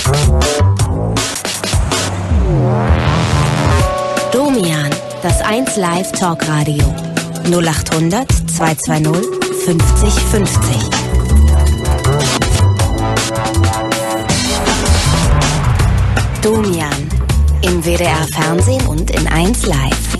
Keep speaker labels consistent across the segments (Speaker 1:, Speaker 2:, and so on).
Speaker 1: Domian, das 1 Live Talkradio. 0800 220 50 50. Domian, im WDR Fernsehen und in 1 Live.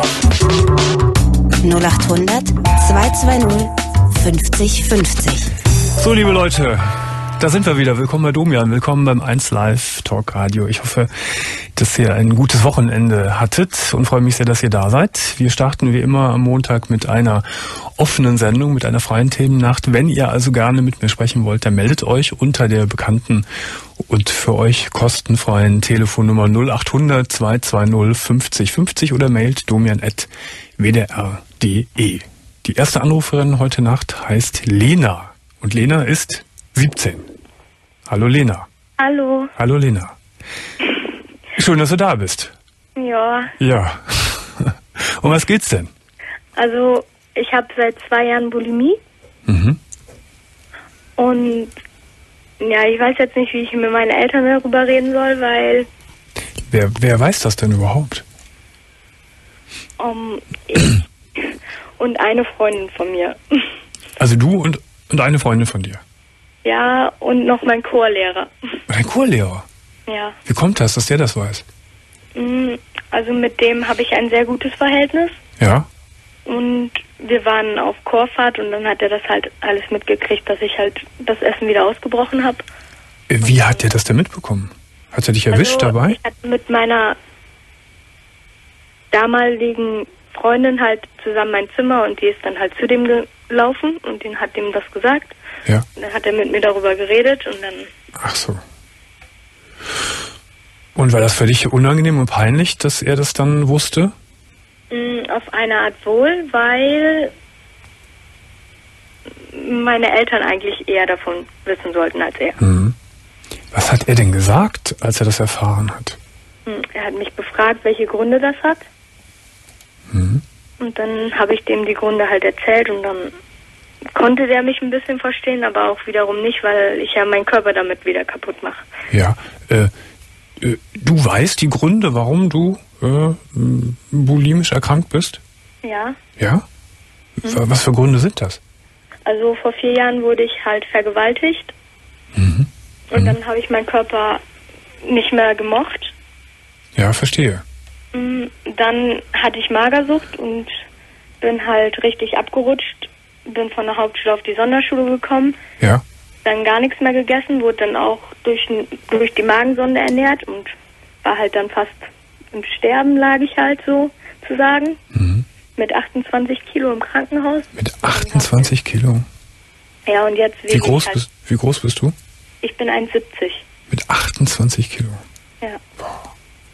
Speaker 1: 0800 220 50 50.
Speaker 2: So, liebe Leute, da sind wir wieder. Willkommen bei Domian, willkommen beim 1 Live Talkradio. Ich hoffe, dass ihr ein gutes Wochenende hattet und freue mich sehr, dass ihr da seid. Wir starten wie immer am Montag mit einer offenen Sendung, mit einer freien Themennacht. Wenn ihr also gerne mit mir sprechen wollt, dann meldet euch unter der bekannten und für euch kostenfreien Telefonnummer 0800 220 50 50 oder mailt domian@wdr.de. Die erste Anruferin heute Nacht heißt Lena und Lena ist 17. Hallo Lena.
Speaker 3: Hallo.
Speaker 2: Hallo Lena. Schön, dass du da bist.
Speaker 3: Ja.
Speaker 2: Ja. Um was geht's denn?
Speaker 3: Also, ich habe seit 2 Jahren Bulimie.
Speaker 2: Mhm.
Speaker 3: Und ja, ich weiß jetzt nicht, wie ich mit meinen Eltern darüber reden soll, weil
Speaker 2: Wer weiß das denn überhaupt?
Speaker 3: ich und eine Freundin von mir.
Speaker 2: Also du und eine Freundin von dir?
Speaker 3: Ja, und noch mein Chorlehrer.
Speaker 2: Dein Chorlehrer?
Speaker 3: Ja.
Speaker 2: Wie kommt das, dass der das weiß?
Speaker 3: Also mit dem habe ich ein sehr gutes Verhältnis.
Speaker 2: Ja?
Speaker 3: Und wir waren auf Chorfahrt und dann hat er das halt alles mitgekriegt, dass ich halt das Essen wieder ausgebrochen habe.
Speaker 2: Wie hat der das denn mitbekommen? Hat er dich erwischt dabei?
Speaker 3: Ich hatte mit meiner damaligen Freundin halt zusammen mein Zimmer und die ist dann halt zu dem gelaufen und den hat dem das gesagt.
Speaker 2: Ja.
Speaker 3: Und dann hat er mit mir darüber geredet und dann...
Speaker 2: Ach so. Und war das für dich unangenehm und peinlich, dass er das dann wusste?
Speaker 3: Auf eine Art wohl, weil meine Eltern eigentlich eher davon wissen sollten als er.
Speaker 2: Mhm. Was hat er denn gesagt, als er das erfahren hat?
Speaker 3: Er hat mich befragt, welche Gründe das hat.
Speaker 2: Mhm.
Speaker 3: Und dann habe ich dem die Gründe halt erzählt und dann konnte der mich ein bisschen verstehen, aber auch wiederum nicht, weil ich ja meinen Körper damit wieder kaputt mache.
Speaker 2: Ja, du weißt die Gründe, warum du bulimisch erkrankt bist?
Speaker 3: Ja.
Speaker 2: Ja? Was für Gründe sind das?
Speaker 3: Also vor 4 Jahren wurde ich halt vergewaltigt.
Speaker 2: Mhm.
Speaker 3: Und dann habe ich meinen Körper nicht mehr gemocht.
Speaker 2: Ja, verstehe.
Speaker 3: Dann hatte ich Magersucht und bin halt richtig abgerutscht. Bin von der Hauptschule auf die Sonderschule gekommen.
Speaker 2: Ja.
Speaker 3: Dann gar nichts mehr gegessen, wurde dann auch durch die Magensonde ernährt und war halt dann fast im Sterben, lag ich halt so zu sagen.
Speaker 2: Mhm.
Speaker 3: Mit 28 Kilo im Krankenhaus.
Speaker 2: Mit 28 Kilo?
Speaker 3: Ja, und jetzt
Speaker 2: wie groß bist du?
Speaker 3: Ich bin 1,70.
Speaker 2: Mit 28 Kilo?
Speaker 3: Ja.
Speaker 2: Boah.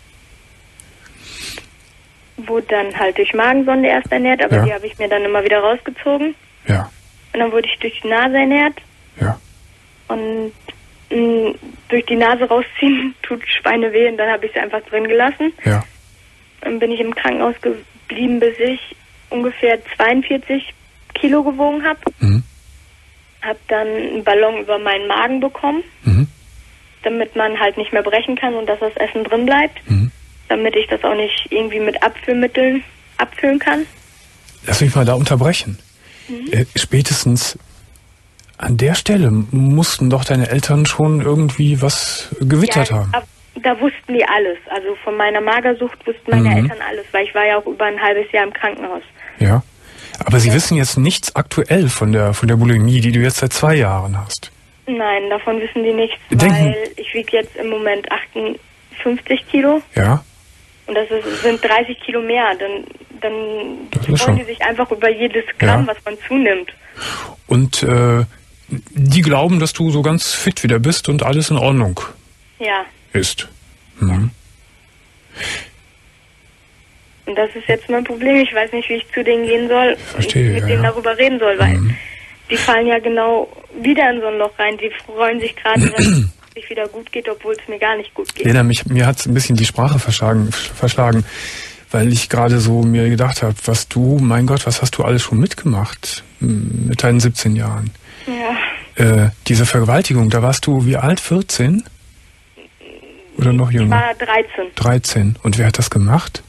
Speaker 3: Wurde dann halt durch Magensonde erst ernährt, aber die habe ich mir dann immer wieder rausgezogen.
Speaker 2: Ja.
Speaker 3: Und dann wurde ich durch die Nase ernährt.
Speaker 2: Ja.
Speaker 3: Und durch die Nase rausziehen tut Schweine weh und dann habe ich sie einfach drin gelassen.
Speaker 2: Ja.
Speaker 3: Dann bin ich im Krankenhaus geblieben, bis ich ungefähr 42 Kilo gewogen habe.
Speaker 2: Mhm.
Speaker 3: Habe dann einen Ballon über meinen Magen bekommen, damit man halt nicht mehr brechen kann und dass das Essen drin bleibt. Damit ich das auch nicht irgendwie mit Abführmitteln abfüllen kann.
Speaker 2: Lass mich mal da unterbrechen. Spätestens an der Stelle mussten doch deine Eltern schon irgendwie was gewittert haben.
Speaker 3: Da wussten die alles. Also von meiner Magersucht wussten meine Eltern alles, weil ich war ja auch über ein halbes Jahr im Krankenhaus.
Speaker 2: Ja, aber sie wissen jetzt nichts aktuell von der Bulimie, die du jetzt seit 2 Jahren hast.
Speaker 3: Nein, davon wissen die nichts, weil ich wiege jetzt im Moment 58 Kilo.
Speaker 2: Ja.
Speaker 3: Und das sind 30 Kilo mehr. Dann freuen die sich einfach über jedes Gramm, was man zunimmt.
Speaker 2: Und die glauben, dass du so ganz fit wieder bist und alles in Ordnung ist. Mhm.
Speaker 3: Und das ist jetzt mein Problem. Ich weiß nicht, wie ich zu denen gehen soll und mit denen darüber reden soll, weil die fallen ja genau wieder in so ein Loch rein. Die freuen sich gerade, dass es sich wieder gut geht, obwohl es mir gar nicht gut geht.
Speaker 2: Lena, mir hat es ein bisschen die Sprache verschlagen, weil ich gerade so mir gedacht habe, mein Gott, was hast du alles schon mitgemacht mit deinen 17 Jahren?
Speaker 3: Ja.
Speaker 2: Diese Vergewaltigung, da warst du wie alt? 14? Oder noch jünger?
Speaker 3: Ich war 13.
Speaker 2: 13. Und wer hat das gemacht?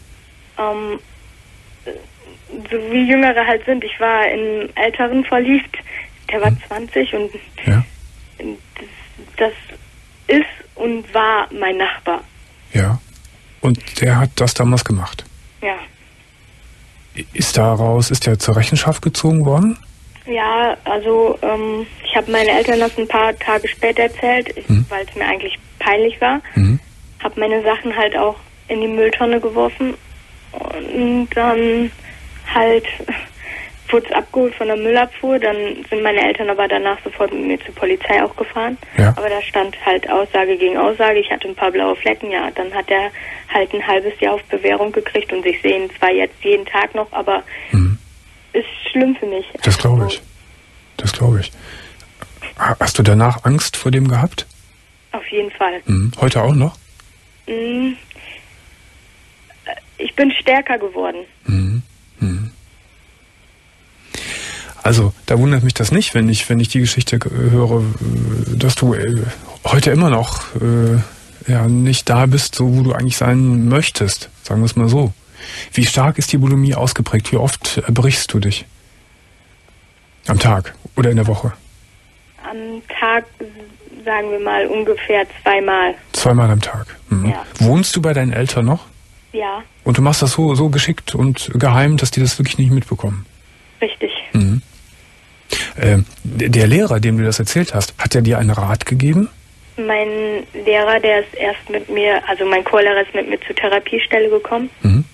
Speaker 3: So wie Jüngere halt sind. Ich war in Älteren verliebt. Der war 20 und
Speaker 2: ja.
Speaker 3: Das ist und war mein Nachbar.
Speaker 2: Ja. Und der hat das damals gemacht?
Speaker 3: Ja.
Speaker 2: Ist der zur Rechenschaft gezogen worden?
Speaker 3: Ja, also ich habe meinen Eltern das ein paar Tage später erzählt, weil es mir eigentlich peinlich war. Habe meine Sachen halt auch in die Mülltonne geworfen und dann halt wurde es abgeholt von der Müllabfuhr. Dann sind meine Eltern aber danach sofort mit mir zur Polizei auch gefahren. Ja. Aber da stand halt Aussage gegen Aussage. Ich hatte ein paar blaue Flecken. Ja, dann hat er halt ein halbes Jahr auf Bewährung gekriegt und sich sehen zwar jetzt jeden Tag noch, aber ist schlimm für mich.
Speaker 2: Das glaube ich. Das glaube ich. Hast du danach Angst vor dem gehabt?
Speaker 3: Auf jeden Fall.
Speaker 2: Heute auch noch?
Speaker 3: Ich bin stärker geworden.
Speaker 2: Also, da wundert mich das nicht, wenn ich die Geschichte höre, dass du heute immer noch nicht da bist, so wo du eigentlich sein möchtest. Sagen wir es mal so. Wie stark ist die Bulimie ausgeprägt? Wie oft brichst du dich? Am Tag oder in der Woche?
Speaker 3: Am Tag, sagen wir mal, ungefähr 2-mal.
Speaker 2: 2-mal am Tag? Ja. Wohnst du bei deinen Eltern noch?
Speaker 3: Ja.
Speaker 2: Und du machst das so geschickt und geheim, dass die das wirklich nicht mitbekommen?
Speaker 3: Richtig.
Speaker 2: Der Lehrer, dem du das erzählt hast, hat er dir einen Rat gegeben?
Speaker 3: Mein Lehrer, der ist erst mit mir, also mein Chorlehrer ist mit mir zur Therapiestelle gekommen.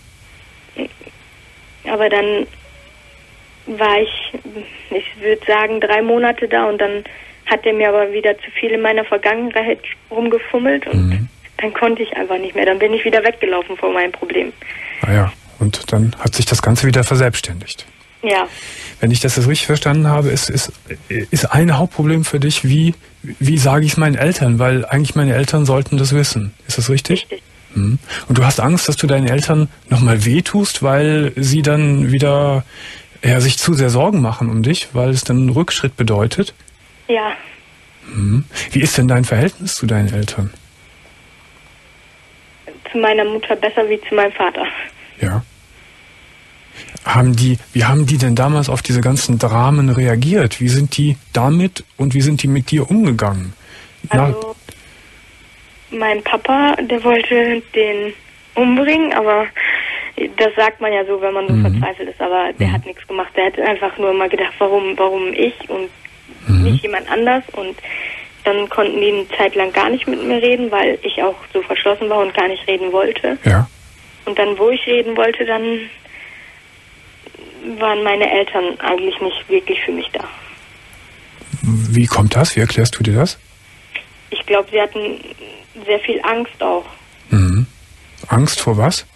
Speaker 3: Aber dann war ich würde sagen, 3 Monate da und dann hat er mir aber wieder zu viel in meiner Vergangenheit rumgefummelt und dann konnte ich einfach nicht mehr. Dann bin ich wieder weggelaufen vor meinem Problem.
Speaker 2: Ah ja, und dann hat sich das Ganze wieder verselbstständigt.
Speaker 3: Ja.
Speaker 2: Wenn ich das jetzt richtig verstanden habe, ist ein Hauptproblem für dich, wie sage ich es meinen Eltern? Weil eigentlich meine Eltern sollten das wissen. Ist das richtig?
Speaker 3: Richtig.
Speaker 2: Und du hast Angst, dass du deinen Eltern nochmal wehtust, weil sie dann wieder sich zu sehr Sorgen machen um dich, weil es dann einen Rückschritt bedeutet?
Speaker 3: Ja.
Speaker 2: Wie ist denn dein Verhältnis zu deinen Eltern?
Speaker 3: Zu meiner Mutter besser wie zu meinem Vater.
Speaker 2: Ja. Wie haben die denn damals auf diese ganzen Dramen reagiert? Wie sind die damit und wie sind die mit dir umgegangen?
Speaker 3: Also, mein Papa, der wollte den umbringen, aber das sagt man ja so, wenn man so verzweifelt ist, aber der hat nichts gemacht. Der hat einfach nur mal gedacht, warum ich und nicht jemand anders, und dann konnten die eine Zeit lang gar nicht mit mir reden, weil ich auch so verschlossen war und gar nicht reden wollte. Ja. Und dann, wo ich reden wollte, dann waren meine Eltern eigentlich nicht wirklich für mich da.
Speaker 2: Wie kommt das? Wie erklärst du dir das?
Speaker 3: Ich glaube, sie hatten sehr viel Angst auch.
Speaker 2: Angst vor was?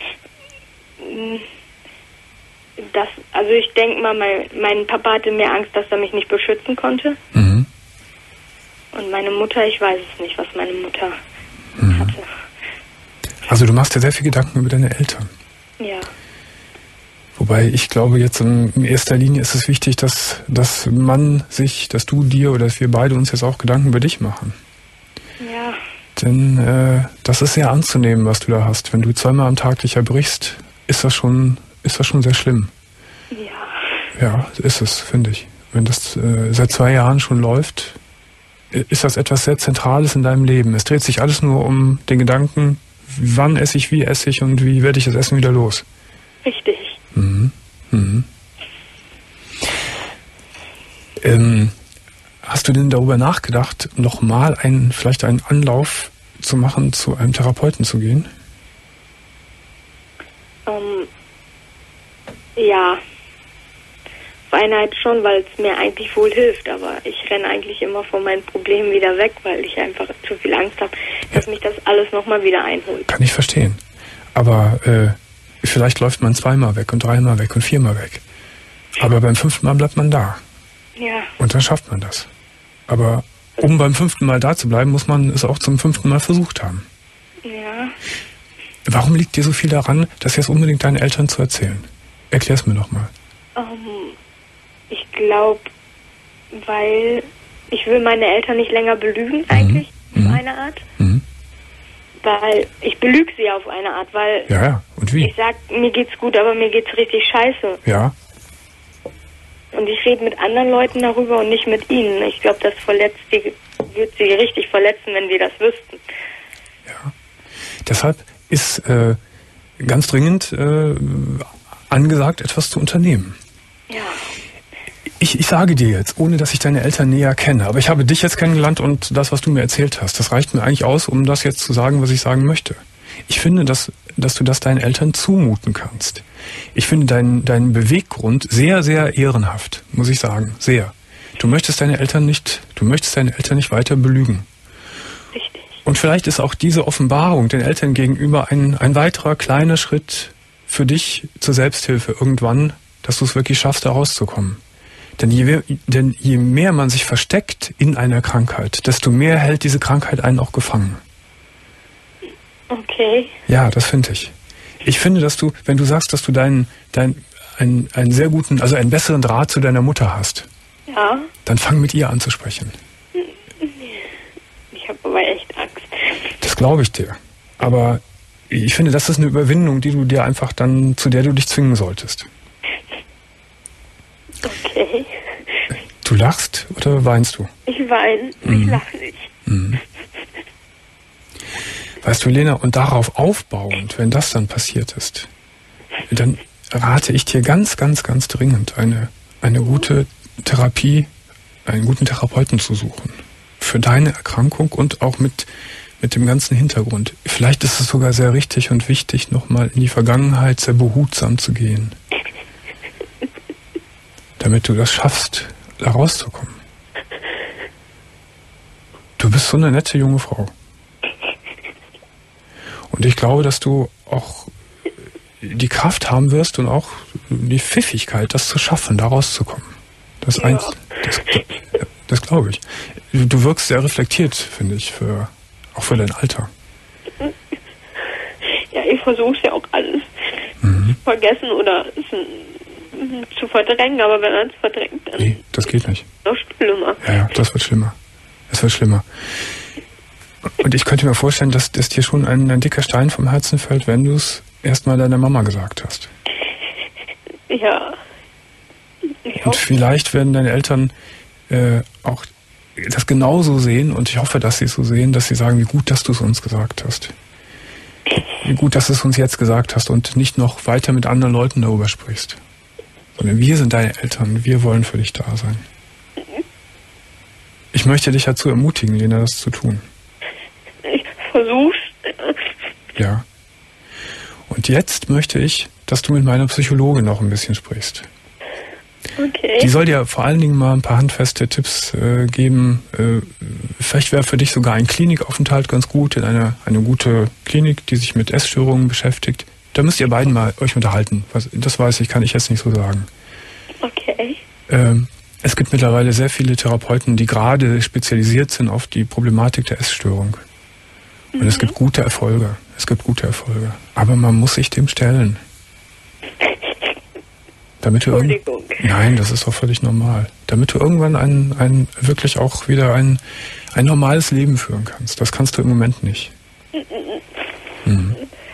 Speaker 3: Also ich denke mal, mein Papa hatte mehr Angst, dass er mich nicht beschützen konnte. Und meine Mutter, ich weiß es nicht, was meine Mutter hatte.
Speaker 2: Also du machst dir sehr viel Gedanken über deine Eltern.
Speaker 3: Ja.
Speaker 2: Wobei ich glaube, jetzt in erster Linie ist es wichtig, dass du dir oder dass wir beide uns jetzt auch Gedanken über dich machen.
Speaker 3: Ja.
Speaker 2: Denn das ist sehr anzunehmen, was du da hast. Wenn du 2-mal am Tag dich erbrichst, ist das schon sehr schlimm.
Speaker 3: Ja.
Speaker 2: Ja, ist es, finde ich. Wenn das seit 2 Jahren schon läuft, ist das etwas sehr Zentrales in deinem Leben. Es dreht sich alles nur um den Gedanken, wann esse ich, wie esse ich und wie werde ich das Essen wieder los.
Speaker 3: Richtig.
Speaker 2: Hast du denn darüber nachgedacht, nochmal vielleicht einen Anlauf zu machen, zu einem Therapeuten zu gehen?
Speaker 3: Ja. Auf Einheit schon, weil es mir eigentlich wohl hilft, aber ich renne eigentlich immer von meinen Problemen wieder weg, weil ich einfach zu viel Angst habe, dass mich das alles nochmal wieder einholt.
Speaker 2: Kann ich verstehen. Aber vielleicht läuft man 2-mal weg und 3-mal weg und 4-mal weg. Aber beim 5. Mal bleibt man da.
Speaker 3: Ja.
Speaker 2: Und dann schafft man das. Aber um beim 5. Mal da zu bleiben, muss man es auch zum 5. Mal versucht haben.
Speaker 3: Ja.
Speaker 2: Warum liegt dir so viel daran, das jetzt unbedingt deinen Eltern zu erzählen? Erklär's mir doch mal.
Speaker 3: Ich glaube, weil ich will meine Eltern nicht länger belügen, eigentlich, auf eine Art. Weil ich belüge sie auf eine Art, weil
Speaker 2: ja, und wie?
Speaker 3: Ich sag, mir geht's gut, aber mir geht's richtig scheiße.
Speaker 2: Ja.
Speaker 3: Und ich rede mit anderen Leuten darüber und nicht mit ihnen. Ich glaube, das würde sie richtig verletzen, wenn die das wüssten.
Speaker 2: Ja. Deshalb ist ganz dringend angesagt, etwas zu unternehmen.
Speaker 3: Ja.
Speaker 2: Ich sage dir jetzt, ohne dass ich deine Eltern näher kenne, aber ich habe dich jetzt kennengelernt und das, was du mir erzählt hast, das reicht mir eigentlich aus, um das jetzt zu sagen, was ich sagen möchte. Ich finde, dass du das deinen Eltern zumuten kannst. Ich finde deinen Beweggrund sehr, sehr ehrenhaft, muss ich sagen, sehr. Du möchtest deine Eltern nicht weiter belügen.
Speaker 3: Richtig.
Speaker 2: Und vielleicht ist auch diese Offenbarung den Eltern gegenüber ein weiterer kleiner Schritt für dich zur Selbsthilfe irgendwann, dass du es wirklich schaffst, da rauszukommen. Denn je mehr man sich versteckt in einer Krankheit, desto mehr hält diese Krankheit einen auch gefangen.
Speaker 3: Okay.
Speaker 2: Ja, das finde ich. Ich finde, dass du, wenn du sagst, dass du einen sehr guten, also einen besseren Draht zu deiner Mutter hast,
Speaker 3: ja,
Speaker 2: dann fang mit ihr an zu sprechen.
Speaker 3: Ich habe aber echt Angst.
Speaker 2: Das glaube ich dir. Aber ich finde, das ist eine Überwindung, die du dir einfach dann, zu der du dich zwingen solltest.
Speaker 3: Okay.
Speaker 2: Du lachst oder weinst du?
Speaker 3: Ich weine, ich lache nicht.
Speaker 2: Mhm. Weißt du, Lena, und darauf aufbauend, wenn das dann passiert ist, dann rate ich dir ganz, ganz, ganz dringend, eine gute Therapie, einen guten Therapeuten zu suchen. Für deine Erkrankung und auch mit dem ganzen Hintergrund. Vielleicht ist es sogar sehr richtig und wichtig, nochmal in die Vergangenheit sehr behutsam zu gehen. Damit du das schaffst, da rauszukommen. Du bist so eine nette junge Frau. Und ich glaube, dass du auch die Kraft haben wirst und auch die Pfiffigkeit, das zu schaffen, da rauszukommen. Das glaube ich. Du wirkst sehr reflektiert, finde ich, auch für dein Alter.
Speaker 3: Ja, ich versuche ja auch alles vergessen oder zu verdrängen, aber wenn man es verdrängt, dann...
Speaker 2: Nee, das geht nicht.
Speaker 3: Noch schlimmer.
Speaker 2: Ja, das wird schlimmer. Es wird schlimmer. Und ich könnte mir vorstellen, dass dir schon ein dicker Stein vom Herzen fällt, wenn du es erstmal deiner Mama gesagt hast.
Speaker 3: Ja.
Speaker 2: Und vielleicht werden deine Eltern auch das genauso sehen, und ich hoffe, dass sie es so sehen, dass sie sagen, wie gut, dass du es uns gesagt hast. Wie gut, dass du es uns jetzt gesagt hast und nicht noch weiter mit anderen Leuten darüber sprichst. Sondern wir sind deine Eltern, wir wollen für dich da sein. Ich möchte dich dazu ermutigen, Lena, das zu tun.
Speaker 3: Ich versuch's.
Speaker 2: Ja. Und jetzt möchte ich, dass du mit meiner Psychologin noch ein bisschen sprichst.
Speaker 3: Okay.
Speaker 2: Die soll dir vor allen Dingen mal ein paar handfeste Tipps geben. Vielleicht wäre für dich sogar ein Klinikaufenthalt ganz gut, in eine gute Klinik, die sich mit Essstörungen beschäftigt. Da müsst ihr beiden mal euch unterhalten. Das weiß ich, kann ich jetzt nicht so sagen.
Speaker 3: Okay.
Speaker 2: Es gibt mittlerweile sehr viele Therapeuten, die gerade spezialisiert sind auf die Problematik der Essstörung. Und es gibt gute Erfolge. Aber man muss sich dem stellen. Damit du
Speaker 3: Entschuldigung.
Speaker 2: Nein, das ist doch völlig normal. Damit du irgendwann wirklich auch wieder ein normales Leben führen kannst. Das kannst du im Moment nicht. Mhm.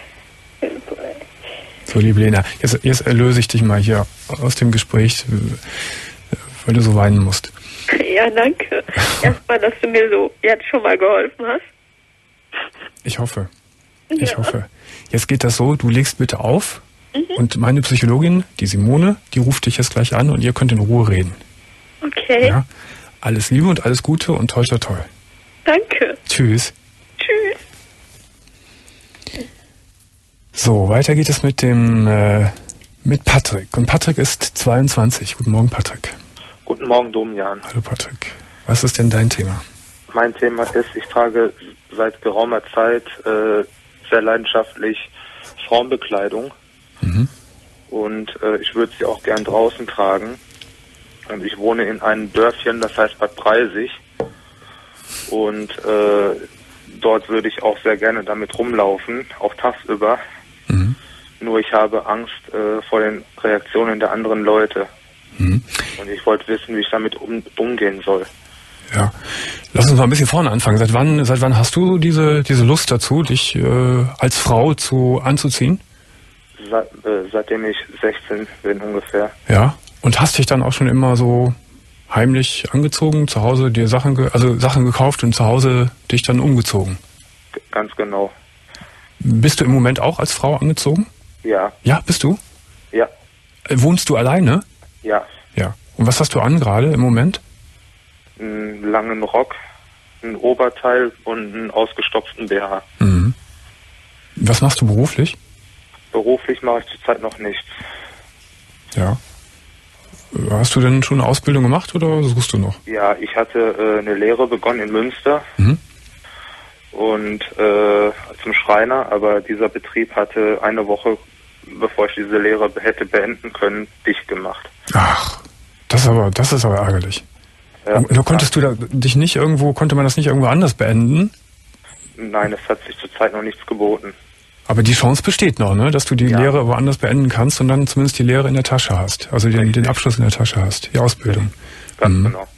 Speaker 2: So, liebe Lena, jetzt erlöse ich dich mal hier aus dem Gespräch, weil du so weinen musst.
Speaker 3: Ja, danke. Erstmal, dass du mir so jetzt schon mal geholfen hast.
Speaker 2: Ich hoffe. Jetzt geht das so, du legst bitte auf und meine Psychologin, die Simone, die ruft dich jetzt gleich an und ihr könnt in Ruhe reden.
Speaker 3: Okay.
Speaker 2: Ja? Alles Liebe und alles Gute und toi toi toi.
Speaker 3: Danke.
Speaker 2: Tschüss.
Speaker 3: Tschüss.
Speaker 2: So, weiter geht es mit Patrick. Und Patrick ist 22. Guten Morgen, Patrick.
Speaker 4: Guten Morgen, Domian.
Speaker 2: Hallo, Patrick. Was ist denn dein Thema?
Speaker 4: Mein Thema ist, ich trage seit geraumer Zeit sehr leidenschaftlich Frauenbekleidung. Und ich würde sie auch gern draußen tragen. Und ich wohne in einem Dörfchen, das heißt Bad Breisig. Und dort würde ich auch sehr gerne damit rumlaufen, auch tagsüber. Nur ich habe Angst vor den Reaktionen der anderen Leute. Und ich wollte wissen, wie ich damit umgehen soll.
Speaker 2: Ja. Lass uns mal ein bisschen vorne anfangen. Seit wann hast du diese Lust dazu, dich als Frau anzuziehen?
Speaker 4: Seitdem ich 16 bin ungefähr.
Speaker 2: Ja. Und hast dich dann auch schon immer so heimlich angezogen, zu Hause dir Sachen gekauft und zu Hause dich dann umgezogen?
Speaker 4: Ganz genau.
Speaker 2: Bist du im Moment auch als Frau angezogen?
Speaker 4: Ja.
Speaker 2: Ja, bist du?
Speaker 4: Ja.
Speaker 2: Wohnst du alleine?
Speaker 4: Ja.
Speaker 2: Ja. Und was hast du an gerade im Moment?
Speaker 4: Einen langen Rock, ein Oberteil und einen ausgestopften BH.
Speaker 2: Mhm. Was machst du beruflich?
Speaker 4: Beruflich mache ich zurzeit noch nichts.
Speaker 2: Ja. Hast du denn schon eine Ausbildung gemacht oder suchst du noch?
Speaker 4: Ja, ich hatte eine Lehre begonnen in Münster und zum Schreiner, aber dieser Betrieb hatte eine Woche, bevor ich diese Lehre hätte beenden können, dicht gemacht.
Speaker 2: Ach, das ist aber ärgerlich.
Speaker 4: Ja,
Speaker 2: konnte man das nicht irgendwo anders beenden?
Speaker 4: Nein, es hat sich zurzeit noch nichts geboten.
Speaker 2: Aber die Chance besteht noch, ne? Dass du die Lehre woanders beenden kannst und dann zumindest die Lehre in der Tasche hast. Also den Abschluss in der Tasche hast, die Ausbildung.
Speaker 4: Ganz genau.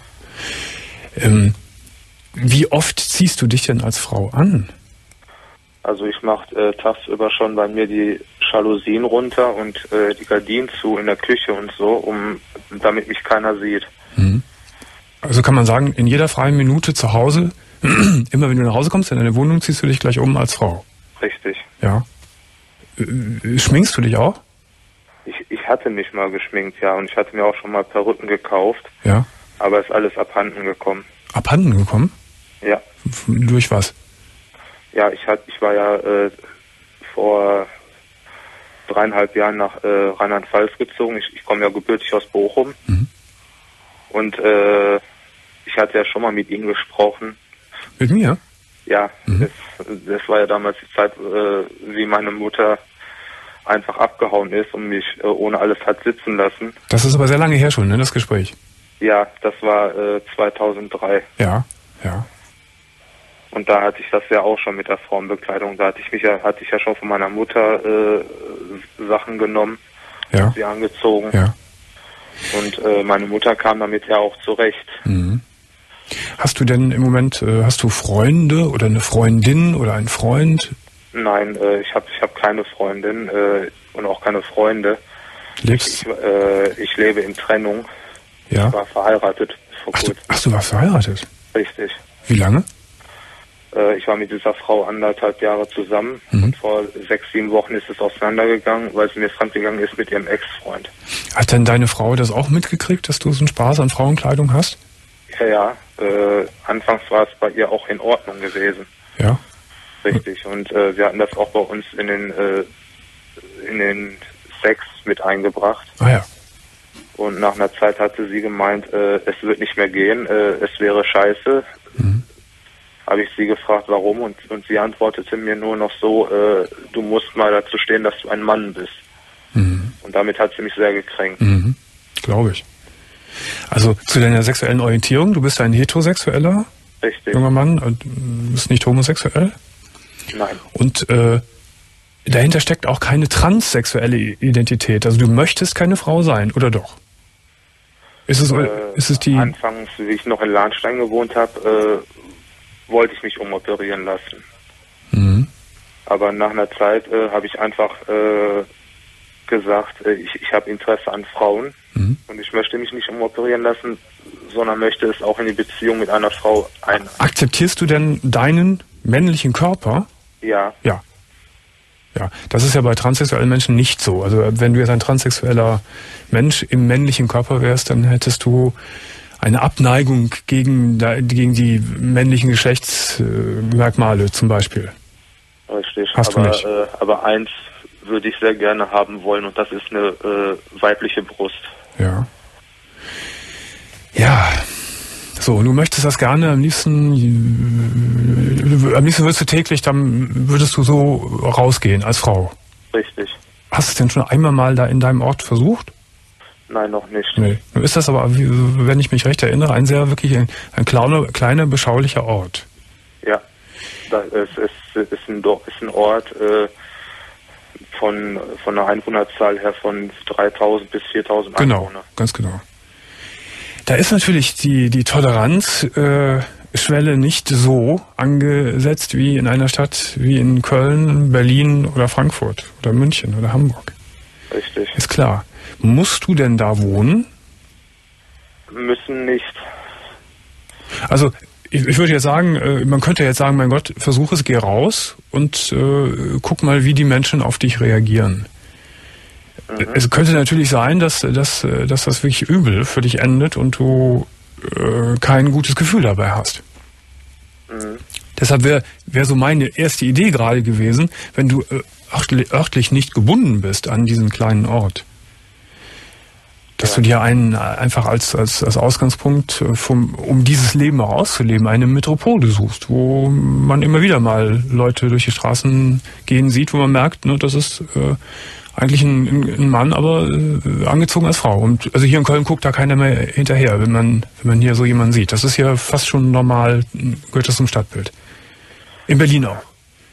Speaker 2: Wie oft ziehst du dich denn als Frau an?
Speaker 4: Also ich mache tagsüber schon bei mir die Jalousien runter und die Gardinen zu in der Küche und so, damit mich keiner sieht.
Speaker 2: Also kann man sagen, in jeder freien Minute zu Hause, immer wenn du nach Hause kommst, in deine Wohnung, ziehst du dich gleich um als Frau.
Speaker 4: Richtig.
Speaker 2: Ja. Schminkst du dich auch?
Speaker 4: Ich hatte mich mal geschminkt, ja, und ich hatte mir auch schon mal Perücken gekauft.
Speaker 2: Ja.
Speaker 4: Aber ist alles abhanden gekommen.
Speaker 2: Abhanden gekommen?
Speaker 4: Ja.
Speaker 2: Durch was?
Speaker 4: Ja, ich war ja vor 3,5 Jahren nach Rheinland-Pfalz gezogen. Ich komme ja gebürtig aus Bochum. Und ich hatte ja schon mal mit Ihnen gesprochen.
Speaker 2: Mit mir?
Speaker 4: Ja, das war ja damals die Zeit, wie meine Mutter einfach abgehauen ist und mich ohne alles hat sitzen lassen.
Speaker 2: Das ist aber sehr lange her schon, ne, das Gespräch?
Speaker 4: Ja, das war 2003.
Speaker 2: Ja, ja.
Speaker 4: Und da hatte ich das ja auch schon mit der Frauenbekleidung. Da hatte ich ja schon von meiner Mutter Sachen genommen, sie angezogen.
Speaker 2: Ja.
Speaker 4: Und meine Mutter kam damit ja auch zurecht.
Speaker 2: Hast du denn im Moment, hast du Freunde oder eine Freundin oder einen Freund?
Speaker 4: Nein, ich hab keine Freundin und auch keine Freunde.
Speaker 2: Lebst?
Speaker 4: Ich lebe in Trennung.
Speaker 2: Ja.
Speaker 4: Ich war verheiratet vor kurzem.
Speaker 2: Ach, du warst verheiratet?
Speaker 4: Richtig.
Speaker 2: Wie lange?
Speaker 4: Ich war mit dieser Frau 1,5 Jahre zusammen und vor 6, 7 Wochen ist es auseinandergegangen, weil sie mir fremdgegangen ist mit ihrem Ex-Freund.
Speaker 2: Hat denn deine Frau das auch mitgekriegt, dass du so einen Spaß an Frauenkleidung hast?
Speaker 4: Ja. Anfangs war es bei ihr auch in Ordnung gewesen.
Speaker 2: Ja.
Speaker 4: Richtig. Und wir hatten das auch bei uns in den Sex mit eingebracht.
Speaker 2: Ah ja.
Speaker 4: Und nach einer Zeit hatte sie gemeint, es wird nicht mehr gehen, es wäre scheiße. Habe ich sie gefragt, warum, und sie antwortete mir nur noch so, du musst mal dazu stehen, dass du ein Mann bist. Und damit hat sie mich sehr gekränkt.
Speaker 2: Glaube ich. Also zu deiner sexuellen Orientierung, du bist ein heterosexueller junger Mann, und bist nicht homosexuell?
Speaker 4: Nein.
Speaker 2: Und dahinter steckt auch keine transsexuelle Identität. Also du möchtest keine Frau sein, oder doch? Ist es die...
Speaker 4: Anfangs, wie ich noch in Lahnstein gewohnt habe, wollte ich mich umoperieren lassen. Aber nach einer Zeit habe ich einfach gesagt, ich habe Interesse an Frauen und ich möchte mich nicht umoperieren lassen, sondern möchte es auch in die Beziehung mit einer Frau ein.
Speaker 2: Akzeptierst du denn deinen männlichen Körper?
Speaker 4: Ja.
Speaker 2: Ja. Ja, das ist ja bei transsexuellen Menschen nicht so. Also wenn du jetzt ein transsexueller Mensch im männlichen Körper wärst, dann hättest du eine Abneigung gegen die männlichen Geschlechtsmerkmale zum Beispiel.
Speaker 4: Richtig.
Speaker 2: Hast du nicht.
Speaker 4: Aber eins würde ich sehr gerne haben wollen, und das ist eine weibliche Brust.
Speaker 2: Ja. Ja. So, du möchtest das gerne, am liebsten würdest du täglich, dann würdest du so rausgehen als Frau.
Speaker 4: Richtig.
Speaker 2: Hast du es denn schon einmal mal da in deinem Ort versucht?
Speaker 4: Nein, noch nicht.
Speaker 2: Nee. Nun ist das aber, wenn ich mich recht erinnere, ein kleiner, beschaulicher Ort.
Speaker 4: Ja, es ist ein Ort von einer Einwohnerzahl her von 3.000 bis 4.000 Einwohner.
Speaker 2: Genau, ganz genau. Da ist natürlich die Toleranzschwelle nicht so angesetzt wie in einer Stadt wie in Köln, Berlin oder Frankfurt oder München oder Hamburg.
Speaker 4: Richtig.
Speaker 2: Ist klar. Musst du denn da wohnen?
Speaker 4: Müssen nicht.
Speaker 2: Also ich würde jetzt sagen, man könnte jetzt sagen, mein Gott, versuch es, geh raus und guck mal, wie die Menschen auf dich reagieren. Es könnte natürlich sein, dass das wirklich übel für dich endet und du kein gutes Gefühl dabei hast. Deshalb wäre so meine erste Idee gerade gewesen, wenn du örtlich nicht gebunden bist an diesen kleinen Ort, dass du dir einfach als Ausgangspunkt, um dieses Leben auch auszuleben, eine Metropole suchst, wo man immer wieder mal Leute durch die Straßen gehen sieht, wo man merkt, ne, das ist eigentlich ein Mann, aber angezogen als Frau. Und also hier in Köln guckt da keiner mehr hinterher, wenn man hier so jemanden sieht. Das ist ja fast schon normal, gehört das zum Stadtbild. In Berlin auch.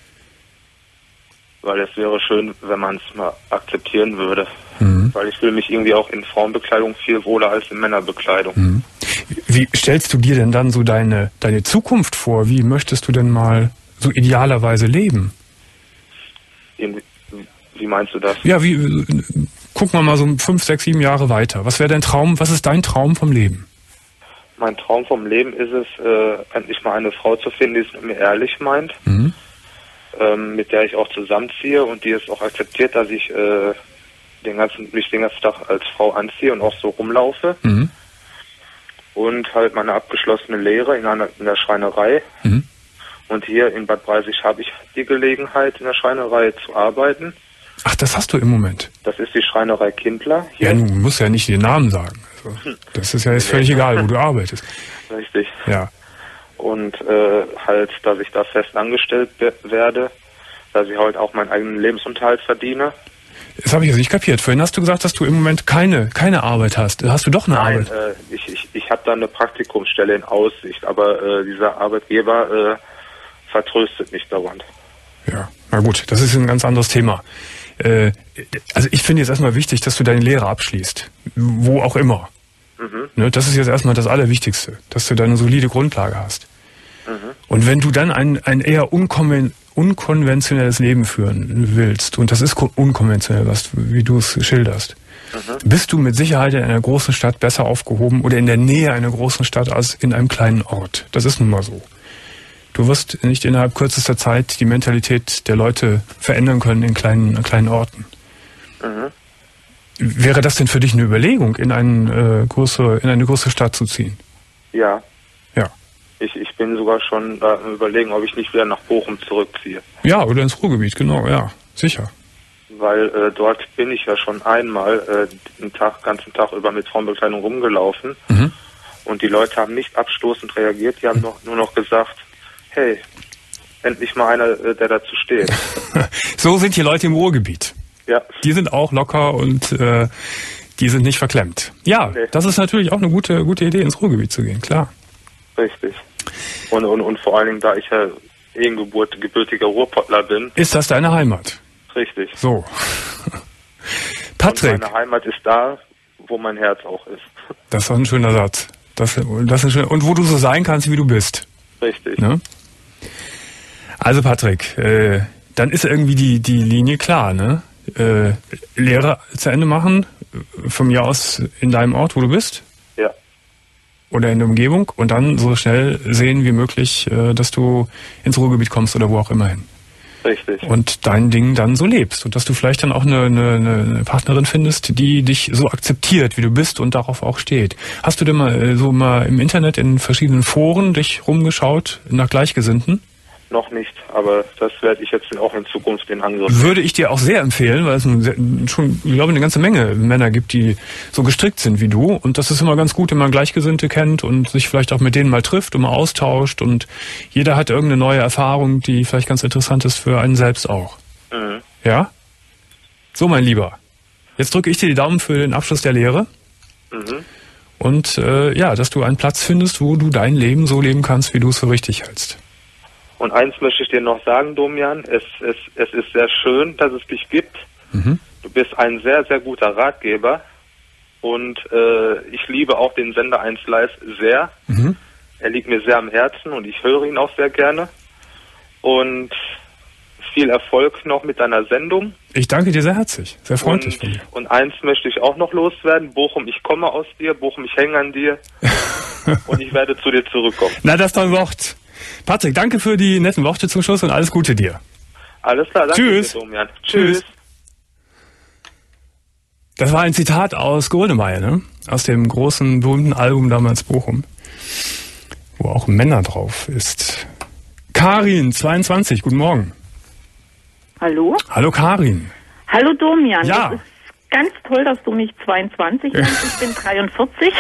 Speaker 4: Weil es wäre schön, wenn man es mal akzeptieren würde. Weil ich fühle mich irgendwie auch in Frauenbekleidung viel wohler als in Männerbekleidung.
Speaker 2: Wie stellst du dir denn dann so deine Zukunft vor? Wie möchtest du denn mal so idealerweise leben?
Speaker 4: Wie meinst du das?
Speaker 2: Ja, gucken wir mal so 5, 6, 7 Jahre weiter. Was wäre dein Traum? Was ist dein Traum vom Leben?
Speaker 4: Mein Traum vom Leben ist es, endlich mal eine Frau zu finden, die es mit mir ehrlich meint, mit der ich auch zusammenziehe und die es auch akzeptiert, dass ich mich den ganzen Tag als Frau anziehe und auch so rumlaufe. Und halt meine abgeschlossene Lehre in der Schreinerei. Und hier in Bad Breisig habe ich die Gelegenheit, in der Schreinerei zu arbeiten.
Speaker 2: Ach, das hast du im Moment?
Speaker 4: Das ist die Schreinerei Kindler. Hier.
Speaker 2: Ja, du musst ja nicht den Namen sagen. Also, das ist ja jetzt völlig egal, wo du arbeitest.
Speaker 4: Richtig.
Speaker 2: Ja.
Speaker 4: Und halt, dass ich da fest angestellt werde, dass ich halt auch meinen eigenen Lebensunterhalt verdiene.
Speaker 2: Das habe ich jetzt nicht kapiert. Vorhin hast du gesagt, dass du im Moment keine Arbeit hast. Hast du doch eine Arbeit?
Speaker 4: Nein, ich habe da eine Praktikumsstelle in Aussicht, aber dieser Arbeitgeber vertröstet mich dauernd.
Speaker 2: Ja, na gut, das ist ein ganz anderes Thema. Also ich finde jetzt erstmal wichtig, dass du deine Lehre abschließt. Wo auch immer. Ne, das ist jetzt erstmal das Allerwichtigste, dass du deine solide Grundlage hast. Und wenn du dann ein eher unkonventionelles Leben führen willst, und das ist unkonventionell, wie du es schilderst, bist du mit Sicherheit in einer großen Stadt besser aufgehoben oder in der Nähe einer großen Stadt als in einem kleinen Ort. Das ist nun mal so. Du wirst nicht innerhalb kürzester Zeit die Mentalität der Leute verändern können in kleinen Orten. Wäre das denn für dich eine Überlegung, in eine größere Stadt zu ziehen?
Speaker 4: Ja.
Speaker 2: Ja.
Speaker 4: Ich bin sogar schon überlegen, ob ich nicht wieder nach Bochum zurückziehe.
Speaker 2: Ja, oder ins Ruhrgebiet, genau, ja, sicher.
Speaker 4: Weil dort bin ich ja schon einmal den ganzen Tag über mit Frauenbekleidung rumgelaufen. Und die Leute haben nicht abstoßend reagiert, die haben nur noch gesagt, hey, endlich mal einer, der dazu steht.
Speaker 2: So sind die Leute im Ruhrgebiet.
Speaker 4: Ja.
Speaker 2: Die sind auch locker und die sind nicht verklemmt. Ja, nee. Das ist natürlich auch eine gute Idee, ins Ruhrgebiet zu gehen, klar.
Speaker 4: Richtig. Und vor allen Dingen, da ich ja gebürtiger Ruhrpottler bin.
Speaker 2: Ist das deine Heimat?
Speaker 4: Richtig.
Speaker 2: So. Patrick.
Speaker 4: Und meine Heimat ist da, wo mein Herz auch ist.
Speaker 2: Das ist doch ein schöner Satz. Das ist schön. Und wo du so sein kannst, wie du bist.
Speaker 4: Richtig.
Speaker 2: Ne? Also Patrick, dann ist irgendwie die Linie klar, ne? Lehre zu Ende machen, von mir aus in deinem Ort, wo du bist.
Speaker 4: Ja.
Speaker 2: Oder in der Umgebung und dann so schnell sehen wie möglich, dass du ins Ruhrgebiet kommst oder wo auch immer hin.
Speaker 4: Richtig.
Speaker 2: Und dein Ding dann so lebst und dass du vielleicht dann auch eine Partnerin findest, die dich so akzeptiert, wie du bist und darauf auch steht. Hast du denn mal im Internet in verschiedenen Foren dich rumgeschaut nach Gleichgesinnten?
Speaker 4: Noch nicht, aber das werde ich jetzt auch in Zukunft in Angriff.
Speaker 2: Würde ich dir auch sehr empfehlen, weil es schon, ich glaube, eine ganze Menge Männer gibt, die so gestrickt sind wie du. Und das ist immer ganz gut, wenn man Gleichgesinnte kennt und sich vielleicht auch mit denen mal trifft und mal austauscht. Und jeder hat irgendeine neue Erfahrung, die vielleicht ganz interessant ist für einen selbst auch. Ja? So, mein Lieber. Jetzt drücke ich dir die Daumen für den Abschluss der Lehre. Und dass du einen Platz findest, wo du dein Leben so leben kannst, wie du es für richtig hältst.
Speaker 4: Und eins möchte ich dir noch sagen, Domian, es ist sehr schön, dass es dich gibt. Du bist ein sehr, sehr guter Ratgeber und ich liebe auch den Sender 1 Live sehr. Mhm. Er liegt mir sehr am Herzen und ich höre ihn auch sehr gerne. Und viel Erfolg noch mit deiner Sendung.
Speaker 2: Ich danke dir sehr herzlich, sehr freundlich von dir.
Speaker 4: Und eins möchte ich auch noch loswerden. Bochum, ich komme aus dir. Bochum, ich hänge an dir. Und ich werde zu dir zurückkommen.
Speaker 2: Na, das ist doch ein Wort. Patrick, danke für die netten Worte zum Schluss und alles Gute dir.
Speaker 4: Alles klar, danke.
Speaker 2: Tschüss.
Speaker 4: Dir, Domian. Tschüss.
Speaker 2: Das war ein Zitat aus Grönemeyer, ne? Aus dem großen, berühmten Album damals Bochum, wo auch Männer drauf ist. Karin, 22, guten Morgen.
Speaker 5: Hallo?
Speaker 2: Hallo Karin.
Speaker 5: Hallo Domian.
Speaker 2: Ja.
Speaker 5: Das ist ganz toll, dass du mich 22 nennst. Ich bin 43.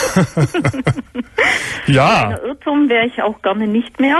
Speaker 2: Ja.
Speaker 5: Ein Irrtum wäre ich auch gerne nicht mehr.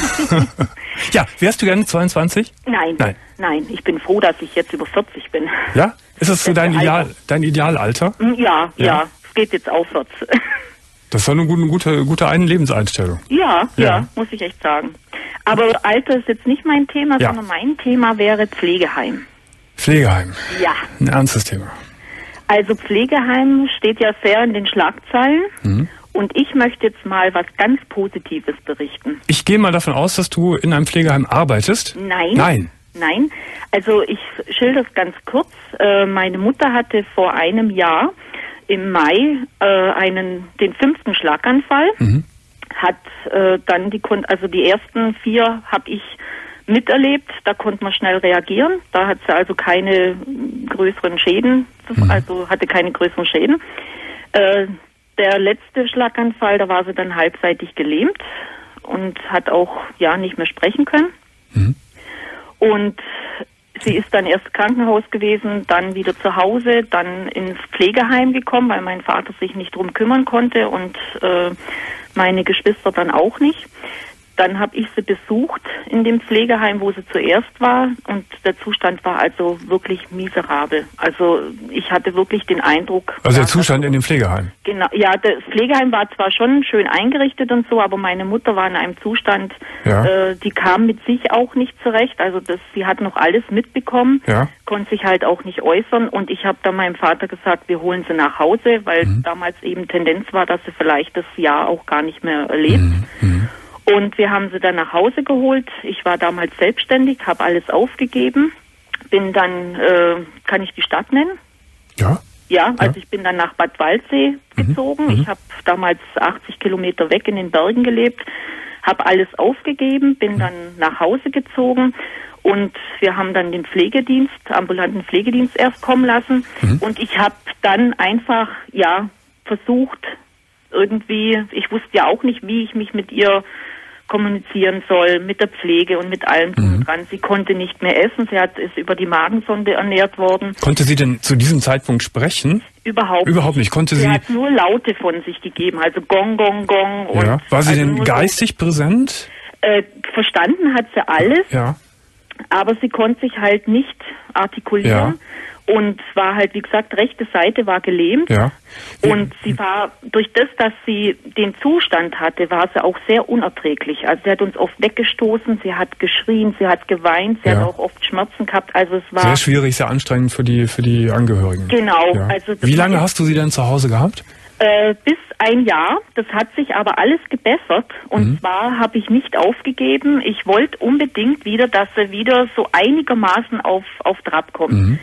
Speaker 2: Ja, wärst du gerne 22?
Speaker 5: Nein, ich bin froh, dass ich jetzt über 40 bin.
Speaker 2: Ja? Ist das so dein Idealalter?
Speaker 5: Ja, es geht jetzt aufwärts.
Speaker 2: Das ist doch eine gute Lebenseinstellung.
Speaker 5: Ja, muss ich echt sagen. Aber Alter ist jetzt nicht mein Thema, sondern mein Thema wäre Pflegeheim.
Speaker 2: Pflegeheim?
Speaker 5: Ja.
Speaker 2: Ein ernstes Thema.
Speaker 5: Also Pflegeheim steht ja sehr in den Schlagzeilen. Mhm. Und ich möchte jetzt mal was ganz Positives berichten.
Speaker 2: Ich gehe mal davon aus, dass du in einem Pflegeheim arbeitest?
Speaker 5: Nein. Also ich schilder es ganz kurz. Meine Mutter hatte vor einem Jahr im Mai den 5. Schlaganfall. Mhm. Hat dann die ersten 4 habe ich miterlebt. Da konnte man schnell reagieren. Da hat sie also keine größeren Schäden, hatte keine größeren Schäden. Der letzte Schlaganfall, da war sie dann halbseitig gelähmt und hat auch nicht mehr sprechen können. Mhm. Und sie ist dann erst im Krankenhaus gewesen, dann wieder zu Hause, dann ins Pflegeheim gekommen, weil mein Vater sich nicht drum kümmern konnte und meine Geschwister dann auch nicht. Dann habe ich sie besucht in dem Pflegeheim, wo sie zuerst war, und der Zustand war also wirklich miserabel. Also ich hatte wirklich den Eindruck...
Speaker 2: Also der Zustand in dem Pflegeheim?
Speaker 5: Genau, ja, das Pflegeheim war zwar schon schön eingerichtet und so, aber meine Mutter war in einem Zustand, die kam mit sich auch nicht zurecht. Also sie hat noch alles mitbekommen, konnte sich halt auch nicht äußern, und ich habe dann meinem Vater gesagt, wir holen sie nach Hause, weil damals eben Tendenz war, dass sie vielleicht das Jahr auch gar nicht mehr erlebt. Mhm. Und wir haben sie dann nach Hause geholt. Ich war damals selbstständig, habe alles aufgegeben. Bin dann, kann ich die Stadt nennen? Ja. Ja, also ich bin dann nach Bad Waldsee gezogen. Ich habe damals 80 Kilometer weg in den Bergen gelebt, habe alles aufgegeben, bin dann nach Hause gezogen. Und wir haben dann den ambulanten Pflegedienst erst kommen lassen. Und ich habe dann einfach, versucht, irgendwie, ich wusste ja auch nicht, wie ich mich mit ihr kommunizieren soll, mit der Pflege und mit allem dran. Sie konnte nicht mehr essen, ist über die Magensonde ernährt worden.
Speaker 2: Konnte sie denn zu diesem Zeitpunkt sprechen?
Speaker 5: Überhaupt
Speaker 2: nicht.
Speaker 5: Sie hat nur Laute von sich gegeben, also Gong, Gong, Gong.
Speaker 2: Und war sie denn geistig präsent?
Speaker 5: Verstanden hat sie alles, aber sie konnte sich halt nicht artikulieren. Und war halt, wie gesagt, rechte Seite war gelähmt. Ja. Und sie war, durch das, dass sie den Zustand hatte, war sie auch sehr unerträglich. Also sie hat uns oft weggestoßen, sie hat geschrien, sie hat geweint, sie hat auch oft Schmerzen gehabt. Also es war
Speaker 2: sehr schwierig, sehr anstrengend für die Angehörigen.
Speaker 5: Genau.
Speaker 2: Ja.
Speaker 5: Also
Speaker 2: wie lange hast du sie denn zu Hause gehabt?
Speaker 5: Bis ein Jahr. Das hat sich aber alles gebessert. Und zwar habe ich nicht aufgegeben. Ich wollte unbedingt wieder, dass sie wieder so einigermaßen auf Trab kommt.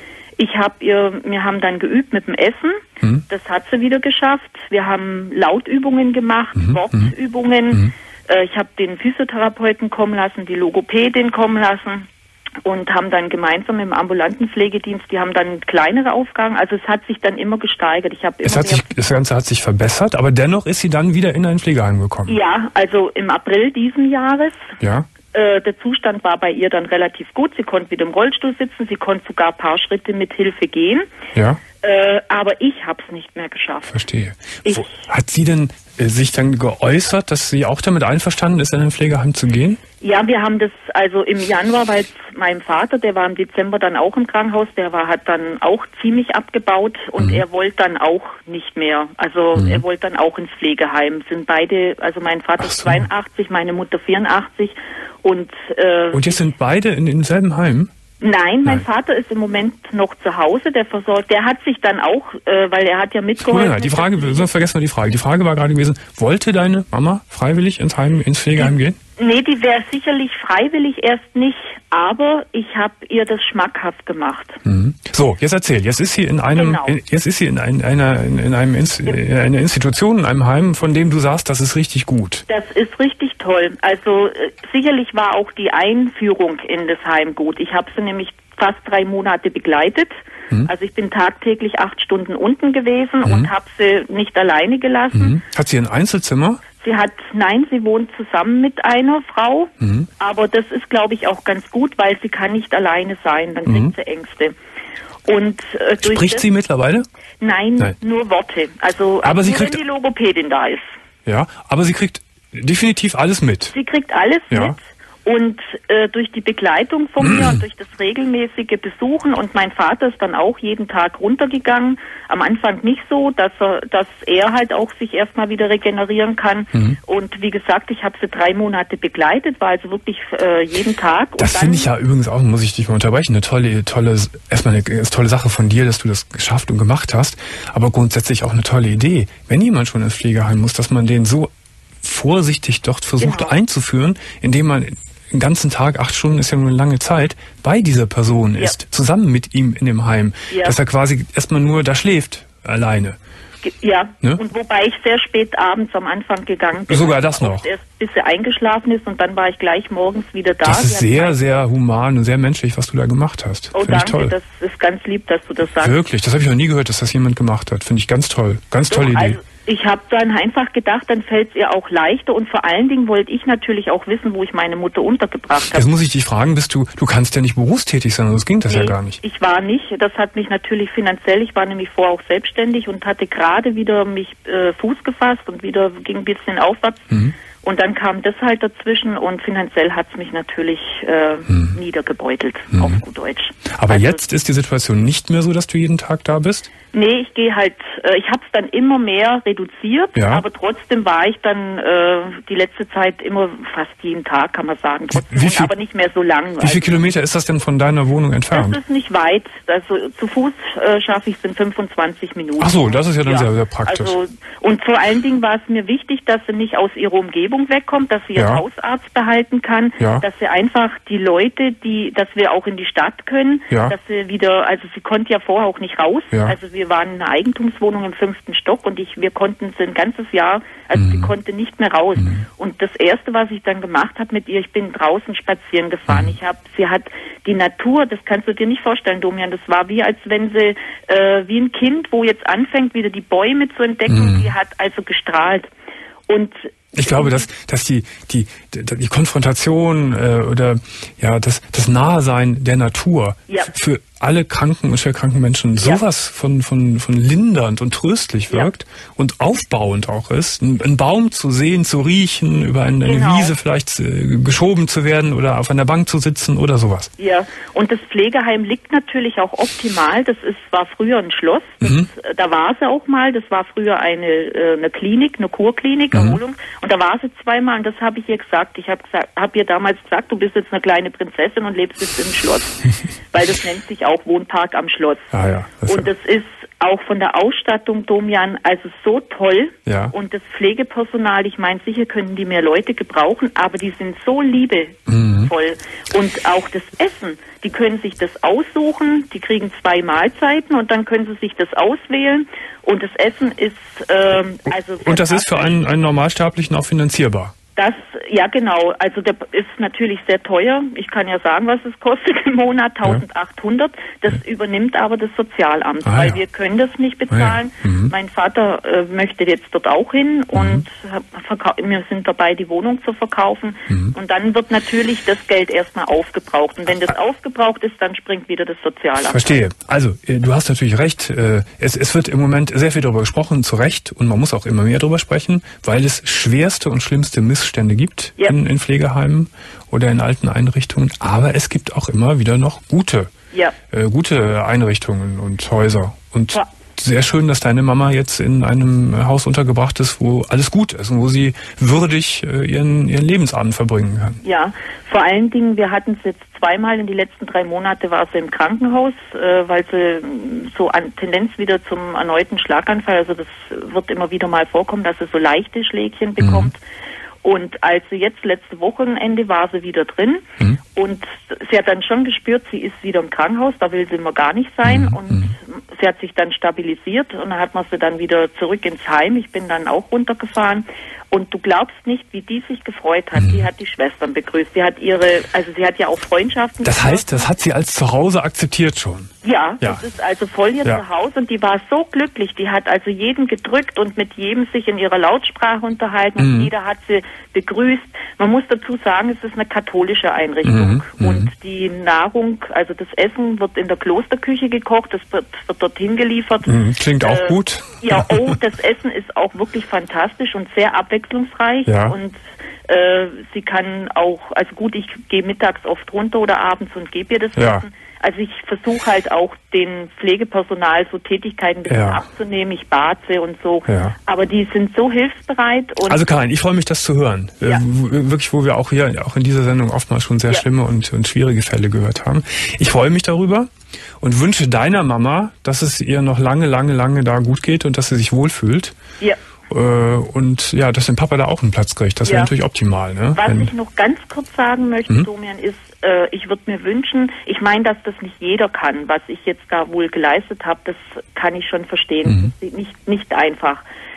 Speaker 5: Wir haben dann geübt mit dem Essen. Das hat sie wieder geschafft. Wir haben Lautübungen gemacht, Wortübungen. Ich habe den Physiotherapeuten kommen lassen, die Logopädin kommen lassen und haben dann gemeinsam im ambulanten Pflegedienst, die haben dann kleinere Aufgaben. Also es hat sich dann immer gesteigert.
Speaker 2: Das Ganze hat sich verbessert, aber dennoch ist sie dann wieder in ein Pflegeheim gekommen.
Speaker 5: Ja, also im April diesen Jahres. Ja. Der Zustand war bei ihr dann relativ gut. Sie konnte wieder im Rollstuhl sitzen. Sie konnte sogar ein paar Schritte mit Hilfe gehen. Ja. Aber ich habe es nicht mehr geschafft.
Speaker 2: Verstehe. Hat sie denn sich dann geäußert, dass sie auch damit einverstanden ist, in ein Pflegeheim zu gehen?
Speaker 5: Ja, wir haben das also im Januar, weil meinem Vater, der war im Dezember dann auch im Krankenhaus, hat dann auch ziemlich abgebaut und er wollte dann auch nicht mehr. Also er wollte dann auch ins Pflegeheim. Sind beide, also mein Vater ist 82, meine Mutter 84 und
Speaker 2: jetzt sind beide in demselben Heim?
Speaker 5: Nein, mein Vater ist im Moment noch zu Hause, der versorgt. Der hat sich dann auch, weil er hat ja mitgeholfen.
Speaker 2: Nein, die Frage, sonst vergessen wir die Frage. Die Frage war gerade gewesen, wollte deine Mama freiwillig ins Pflegeheim gehen?
Speaker 5: Nee, die wäre sicherlich freiwillig erst nicht, aber ich habe ihr das schmackhaft gemacht.
Speaker 2: Mhm. So, jetzt erzähl. Jetzt ist sie in einer Institution, in einem Heim, von dem du sagst, das ist richtig gut.
Speaker 5: Das ist richtig toll. Also sicherlich war auch die Einführung in das Heim gut. Ich habe sie nämlich fast 3 Monate begleitet. Also ich bin tagtäglich 8 Stunden unten gewesen und habe sie nicht alleine gelassen.
Speaker 2: Hat sie ein Einzelzimmer?
Speaker 5: Nein, sie wohnt zusammen mit einer Frau, aber das ist, glaube ich, auch ganz gut, weil sie kann nicht alleine sein, dann kriegt sie Ängste. Und
Speaker 2: spricht sie mittlerweile?
Speaker 5: Nein, nur Worte. Also
Speaker 2: aber
Speaker 5: nur wenn die Logopädin da ist.
Speaker 2: Ja, aber sie kriegt definitiv alles mit.
Speaker 5: Sie kriegt alles mit. Und durch die Begleitung von mir und durch das regelmäßige Besuchen und mein Vater ist dann auch jeden Tag runtergegangen. Am Anfang nicht so, dass er halt auch sich erstmal wieder regenerieren kann. Und wie gesagt, ich habe sie 3 Monate begleitet, war also wirklich jeden Tag.
Speaker 2: Das finde ich ja übrigens auch, muss ich dich mal unterbrechen, erstmal eine tolle Sache von dir, dass du das geschafft und gemacht hast, aber grundsätzlich auch eine tolle Idee. Wenn jemand schon ins Pflegeheim muss, dass man den so vorsichtig dort versucht einzuführen, indem man den ganzen Tag, 8 Stunden ist ja nur eine lange Zeit, bei dieser Person ist, zusammen mit ihm in dem Heim, dass er quasi erstmal nur da schläft, alleine.
Speaker 5: Ja, ne? Und wobei ich sehr spät abends am Anfang gegangen bin.
Speaker 2: Sogar das noch?
Speaker 5: Erst bis er eingeschlafen ist und dann war ich gleich morgens wieder da.
Speaker 2: Das ist sehr, sehr human und sehr menschlich, was du da gemacht hast.
Speaker 5: Oh, danke, toll. Das ist ganz lieb, dass du das sagst.
Speaker 2: Wirklich, das habe ich noch nie gehört, dass das jemand gemacht hat. Finde ich ganz toll. Ganz tolle Idee.
Speaker 5: Also ich habe dann einfach gedacht, dann fällt es ihr auch leichter und vor allen Dingen wollte ich natürlich auch wissen, wo ich meine Mutter untergebracht habe.
Speaker 2: Jetzt muss ich dich fragen, du kannst ja nicht berufstätig sein, sonst ging das ja gar nicht.
Speaker 5: Ich war nicht, das hat mich natürlich finanziell, ich war nämlich vorher auch selbstständig und hatte gerade wieder mich Fuß gefasst und wieder ging ein bisschen aufwärts. Und dann kam das halt dazwischen und finanziell hat es mich natürlich niedergebeutelt, auf gut Deutsch.
Speaker 2: Aber also, jetzt ist die Situation nicht mehr so, dass du jeden Tag da bist?
Speaker 5: Nee, ich gehe halt, ich habe es dann immer mehr reduziert, aber trotzdem war ich dann die letzte Zeit immer fast jeden Tag, kann man sagen, trotzdem, aber nicht mehr so lang.
Speaker 2: Wie viele Kilometer ist das denn von deiner Wohnung entfernt?
Speaker 5: Das ist nicht weit, also zu Fuß schaffe ich es in 25 Minuten.
Speaker 2: Ach so, das ist ja dann sehr, sehr praktisch.
Speaker 5: Also, und vor allen Dingen war es mir wichtig, dass sie nicht aus ihrer Umgebung wegkommt, dass sie ihren Hausarzt behalten kann, dass sie einfach die Leute, dass wir auch in die Stadt können, dass sie wieder, also sie konnte ja vorher auch nicht raus, also wir waren in einer Eigentumswohnung im 5. Stock und wir konnten sie ein ganzes Jahr, also sie konnte nicht mehr raus. Und das Erste, was ich dann gemacht habe mit ihr, ich bin draußen spazieren gefahren. Sie hat die Natur, das kannst du dir nicht vorstellen, Domian, das war wie, als wenn sie, wie ein Kind, wo jetzt anfängt, wieder die Bäume zu entdecken, die hat also gestrahlt. Und
Speaker 2: ich glaube, dass die Konfrontation oder das Nahesein der Natur für alle kranken und schwerkranken Menschen sowas von lindernd und tröstlich wirkt und aufbauend auch ist. Einen Baum zu sehen, zu riechen, über eine Wiese vielleicht geschoben zu werden oder auf einer Bank zu sitzen oder sowas. Ja,
Speaker 5: und das Pflegeheim liegt natürlich auch optimal. Das war früher ein Schloss. Da war sie auch mal. Das war früher eine Klinik, eine Kurklinik, Erholung. Und da war sie zweimal und das habe ich ihr gesagt. Ich habe ihr damals gesagt, du bist jetzt eine kleine Prinzessin und lebst jetzt im Schloss. Weil das nennt sich auch Wohnpark am Schloss. Und das ist auch von der Ausstattung, Domian, also so toll. Und das Pflegepersonal, ich meine, sicher können die mehr Leute gebrauchen, aber die sind so liebevoll. Und auch das Essen, die können sich das aussuchen, die kriegen 2 Mahlzeiten und dann können sie sich das auswählen. Und das Essen ist
Speaker 2: und das ist für einen Normalsterblichen auch finanzierbar?
Speaker 5: Das, ja genau, also der ist natürlich sehr teuer. Ich kann ja sagen, was es kostet im Monat, 1.800. Das übernimmt aber das Sozialamt, weil wir können das nicht bezahlen. Mein Vater möchte jetzt dort auch hin und wir sind dabei, die Wohnung zu verkaufen. Und dann wird natürlich das Geld erstmal aufgebraucht. Und wenn das aufgebraucht ist, dann springt wieder das Sozialamt.
Speaker 2: Verstehe. Also, du hast natürlich recht. Es wird im Moment sehr viel darüber gesprochen, zu Recht. Und man muss auch immer mehr darüber sprechen, weil es schwerste und schlimmste Missstände gibt in Pflegeheimen oder in alten Einrichtungen. Aber es gibt auch immer wieder noch gute Einrichtungen und Häuser. Und sehr schön, dass deine Mama jetzt in einem Haus untergebracht ist, wo alles gut ist und wo sie würdig ihren Lebensabend verbringen kann.
Speaker 5: Ja, vor allen Dingen, wir hatten es jetzt zweimal in die letzten 3 Monate, war sie im Krankenhaus, weil sie so an Tendenz wieder zum erneuten Schlaganfall, also das wird immer wieder mal vorkommen, dass sie so leichte Schlägchen bekommt. Und als sie jetzt letzte Wochenende war sie wieder drin und sie hat dann schon gespürt, sie ist wieder im Krankenhaus, da will sie immer gar nicht sein und sie hat sich dann stabilisiert und dann hat man sie dann wieder zurück ins Heim. Ich bin dann auch runtergefahren und du glaubst nicht, wie die sich gefreut hat. Die hat die Schwestern begrüßt. Sie hat sie hat ja auch Freundschaften.
Speaker 2: Das heißt, das hat sie als Zuhause akzeptiert schon?
Speaker 5: Ja, das ist also voll ihr Zuhause und die war so glücklich. Die hat also jeden gedrückt und mit jedem sich in ihrer Lautsprache unterhalten und jeder hat sie begrüßt. Man muss dazu sagen, es ist eine katholische Einrichtung und die Nahrung, also das Essen wird in der Klosterküche gekocht, das wird dorthin geliefert.
Speaker 2: Klingt auch gut.
Speaker 5: Ja, das Essen ist auch wirklich fantastisch und sehr abwechslungsreich und sie kann auch, also gut, ich gehe mittags oft runter oder abends und gebe ihr das Essen. Also ich versuche halt auch den Pflegepersonal so Tätigkeiten ein bisschen abzunehmen. Ich bade und so. Ja. Aber die sind so hilfsbereit. Und
Speaker 2: also Karin, ich freue mich, das zu hören. Wirklich, wo wir auch hier, auch in dieser Sendung oftmals schon sehr schlimme und schwierige Fälle gehört haben. Ich freue mich darüber und wünsche deiner Mama, dass es ihr noch lange, lange, lange da gut geht und dass sie sich wohlfühlt. Ja. Und ja, dass dein Papa da auch einen Platz kriegt. Das wäre natürlich optimal. Ne?
Speaker 5: Was ich noch ganz kurz sagen möchte, Domian, ist, ich würde mir wünschen, ich meine, dass das nicht jeder kann, was ich jetzt da wohl geleistet habe, das kann ich schon verstehen. Das ist nicht einfach.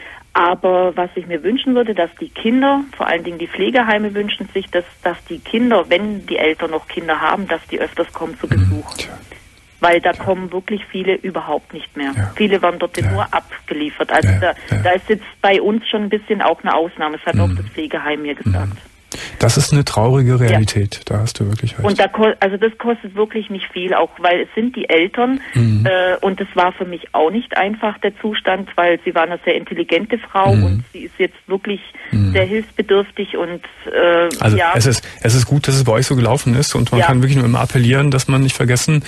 Speaker 5: Aber was ich mir wünschen würde, dass die Kinder, vor allen Dingen die Pflegeheime wünschen sich, dass die Kinder, wenn die Eltern noch Kinder haben, dass die öfters kommen zu Besuch. Weil da kommen wirklich viele überhaupt nicht mehr. Ja. Viele werden dort nur abgeliefert. Also da ist jetzt bei uns schon ein bisschen auch eine Ausnahme. Das hat auch das Pflegeheim mir gesagt.
Speaker 2: Das ist eine traurige Realität. Da hast du wirklich recht.
Speaker 5: Und also das kostet wirklich nicht viel, auch weil es sind die Eltern. Und das war für mich auch nicht einfach, der Zustand, weil sie war eine sehr intelligente Frau und sie ist jetzt wirklich sehr hilfsbedürftig. Und
Speaker 2: also es ist gut, dass es bei euch so gelaufen ist. Und man kann wirklich nur immer appellieren, dass man nicht vergessen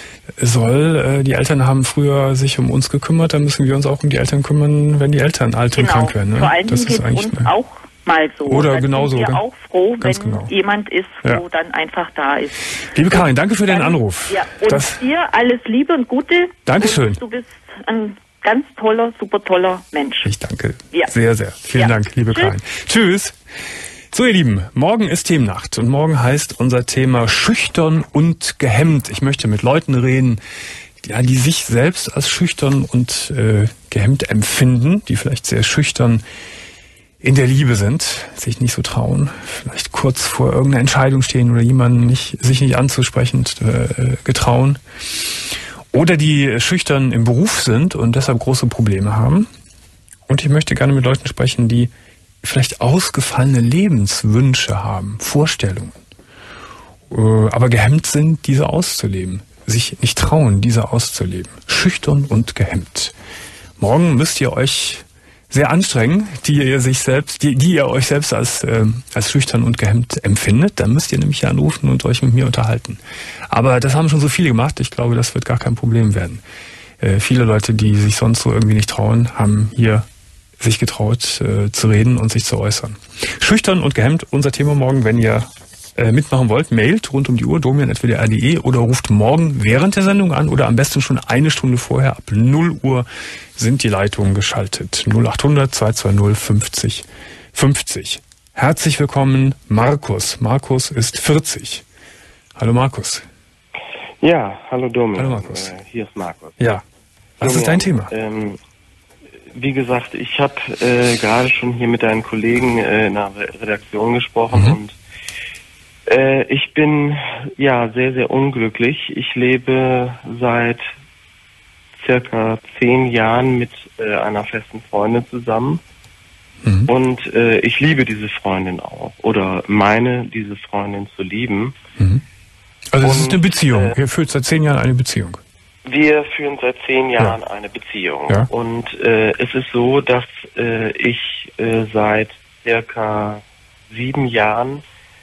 Speaker 2: soll, die Eltern haben früher sich um uns gekümmert, dann müssen wir uns auch um die Eltern kümmern, wenn die Eltern alt und krank werden. Ne?
Speaker 5: Vor allem das ist eigentlich uns auch mal so.
Speaker 2: Oder also genauso.
Speaker 5: Wir sind auch froh, wenn jemand ist, wo dann einfach da ist.
Speaker 2: Liebe Karin, danke für deinen Anruf.
Speaker 5: Ja, und dir alles Liebe und Gute.
Speaker 2: Dankeschön.
Speaker 5: Und du bist ein ganz toller, super toller Mensch.
Speaker 2: Ich danke sehr, sehr. Vielen Dank, liebe Karin. Tschüss. So, ihr Lieben, morgen ist Themennacht und morgen heißt unser Thema schüchtern und gehemmt. Ich möchte mit Leuten reden, die sich selbst als schüchtern und gehemmt empfinden, die vielleicht sehr schüchtern in der Liebe sind, sich nicht so trauen, vielleicht kurz vor irgendeiner Entscheidung stehen oder jemanden sich nicht anzusprechen getrauen. Oder die schüchtern im Beruf sind und deshalb große Probleme haben. Und ich möchte gerne mit Leuten sprechen, die vielleicht ausgefallene Lebenswünsche haben, Vorstellungen, aber gehemmt sind, diese auszuleben, sich nicht trauen, diese auszuleben, schüchtern und gehemmt. Morgen müsst ihr euch sehr anstrengen, die ihr euch selbst als schüchtern und gehemmt empfindet. Dann müsst ihr nämlich hier anrufen und euch mit mir unterhalten. Aber das haben schon so viele gemacht. Ich glaube, das wird gar kein Problem werden. Viele Leute, die sich sonst so irgendwie nicht trauen, haben hier sich getraut zu reden und sich zu äußern. Schüchtern und gehemmt, unser Thema morgen. Wenn ihr mitmachen wollt, mailt rund um die Uhr, domian@wdr.de oder ruft morgen während der Sendung an oder am besten schon eine Stunde vorher. Ab 0 Uhr sind die Leitungen geschaltet. 0800 220 50 50. Herzlich willkommen, Markus. Markus ist 40. Hallo Markus.
Speaker 6: Ja, hallo Domian.
Speaker 2: Hallo Markus.
Speaker 6: Hier ist Markus.
Speaker 2: Ja. Was ist dein Thema?
Speaker 6: Wie gesagt, ich habe gerade schon hier mit deinen Kollegen in der Redaktion gesprochen und ich bin sehr, sehr unglücklich. Ich lebe seit circa 10 Jahren mit einer festen Freundin zusammen und ich liebe diese Freundin auch oder meine, diese Freundin zu lieben.
Speaker 2: Also es ist eine Beziehung. Ihr führt seit 10 Jahren eine Beziehung.
Speaker 6: Wir führen seit 10 Jahren eine Beziehung. Ja. Und es ist so, dass ich seit circa 7 Jahren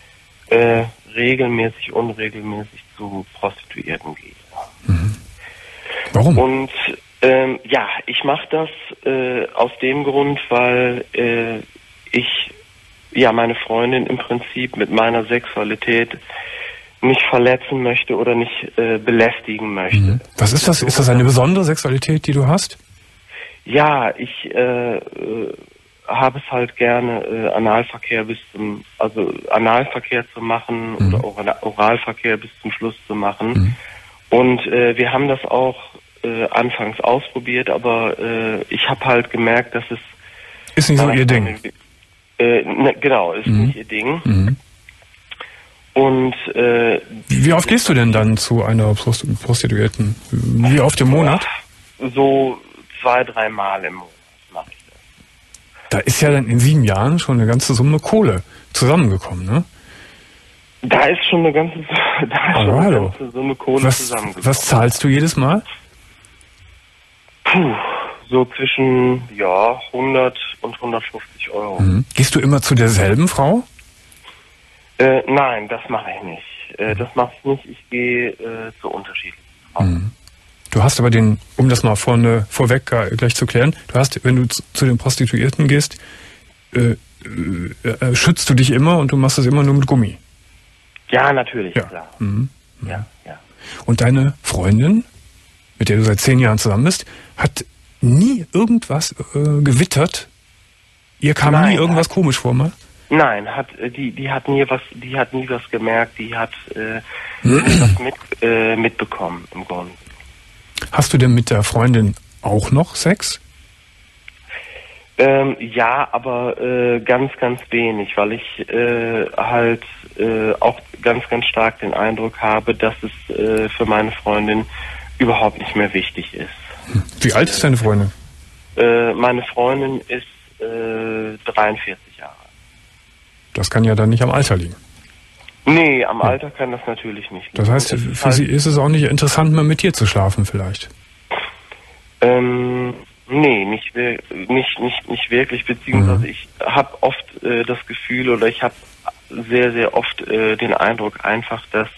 Speaker 6: regelmäßig, unregelmäßig zu Prostituierten gehe.
Speaker 2: Warum?
Speaker 6: Und Ja, ich mache das aus dem Grund, weil ich meine Freundin im Prinzip mit meiner Sexualität nicht verletzen möchte oder nicht belästigen möchte.
Speaker 2: Mhm. Was ist das? Ist das eine besondere Sexualität, die du hast?
Speaker 6: Ja, ich habe es halt gerne, Analverkehr zu machen oder Oralverkehr bis zum Schluss zu machen. Mhm. Und wir haben das auch anfangs ausprobiert, aber ich habe halt gemerkt, dass es...
Speaker 2: Ist nicht so ihr Ding.
Speaker 6: Genau, ist nicht ihr Ding.
Speaker 2: Mhm.
Speaker 6: Und
Speaker 2: wie oft gehst du denn dann zu einer Prostituierten? Wie oft im Monat?
Speaker 6: So 2-3 Mal im Monat mache ich das.
Speaker 2: Da ist ja dann in 7 Jahren schon eine ganze Summe Kohle zusammengekommen, ne?
Speaker 6: Da ist schon eine ganze Summe Kohle zusammengekommen.
Speaker 2: Was zahlst du jedes Mal?
Speaker 6: So zwischen 100 und 150 Euro.
Speaker 2: Mhm. Gehst du immer zu derselben Frau?
Speaker 6: Nein, das mache ich nicht. Das mache ich nicht. Ich gehe zu unterschiedlichen Frauen.
Speaker 2: Mhm. Du hast aber um das mal vorweg gleich zu klären, wenn du zu den Prostituierten gehst, schützt du dich immer und du machst es immer nur mit Gummi?
Speaker 6: Ja, natürlich,
Speaker 2: ja.
Speaker 6: Klar.
Speaker 2: Mhm.
Speaker 6: Ja.
Speaker 2: Und deine Freundin, mit der du seit 10 Jahren zusammen bist, hat nie irgendwas gewittert? Ihr kam nie irgendwas komisch vor, mal?
Speaker 6: Nein, die hat nie was gemerkt, die hat nie was mitbekommen im Grunde.
Speaker 2: Hast du denn mit der Freundin auch noch Sex?
Speaker 6: Ja, aber ganz, ganz wenig, weil ich halt auch ganz, ganz stark den Eindruck habe, dass es für meine Freundin überhaupt nicht mehr wichtig ist.
Speaker 2: Wie alt ist deine Freundin?
Speaker 6: Meine Freundin ist 43 Jahre.
Speaker 2: Das kann ja dann nicht am Alter liegen.
Speaker 6: Nee, am Alter kann das natürlich nicht liegen.
Speaker 2: Das heißt, für sie ist es auch nicht interessant, mal mit dir zu schlafen vielleicht?
Speaker 6: Nee, nicht wirklich, beziehungsweise ich habe oft das Gefühl oder ich habe sehr, sehr oft den Eindruck einfach, dass,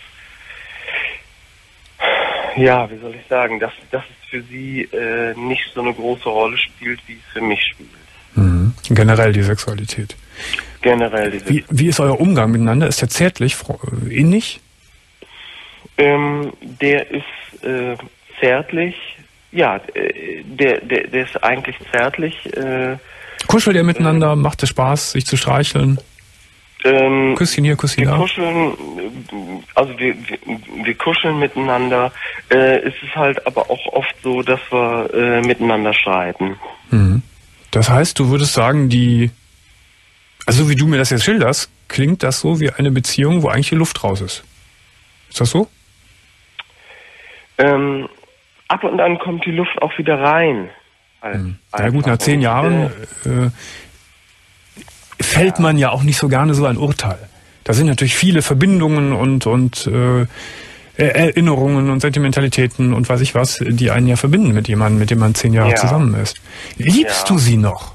Speaker 6: ja, wie soll ich sagen, dass es für sie nicht so eine große Rolle spielt, wie es für mich spielt.
Speaker 2: Mhm. Generell die Sexualität. Wie ist euer Umgang miteinander? Ist der zärtlich, innig?
Speaker 6: Der ist zärtlich. Ja, der ist eigentlich zärtlich.
Speaker 2: Kuschelt ihr miteinander? Macht es Spaß, sich zu streicheln? Küsschen hier, Küsschen da?
Speaker 6: Wir kuscheln miteinander. Es ist halt aber auch oft so, dass wir miteinander streiten.
Speaker 2: Mhm. Das heißt, du würdest sagen, also wie du mir das jetzt schilderst, klingt das so wie eine Beziehung, wo eigentlich die Luft raus ist. Ist das so?
Speaker 6: Ab und an kommt die Luft auch wieder rein.
Speaker 2: Ja gut, nach 10 Jahren fällt man ja auch nicht so gerne so ein Urteil. Da sind natürlich viele Verbindungen und Erinnerungen und Sentimentalitäten und weiß ich was, die einen ja verbinden mit jemandem, mit dem man 10 Jahre zusammen ist. Liebst du sie noch?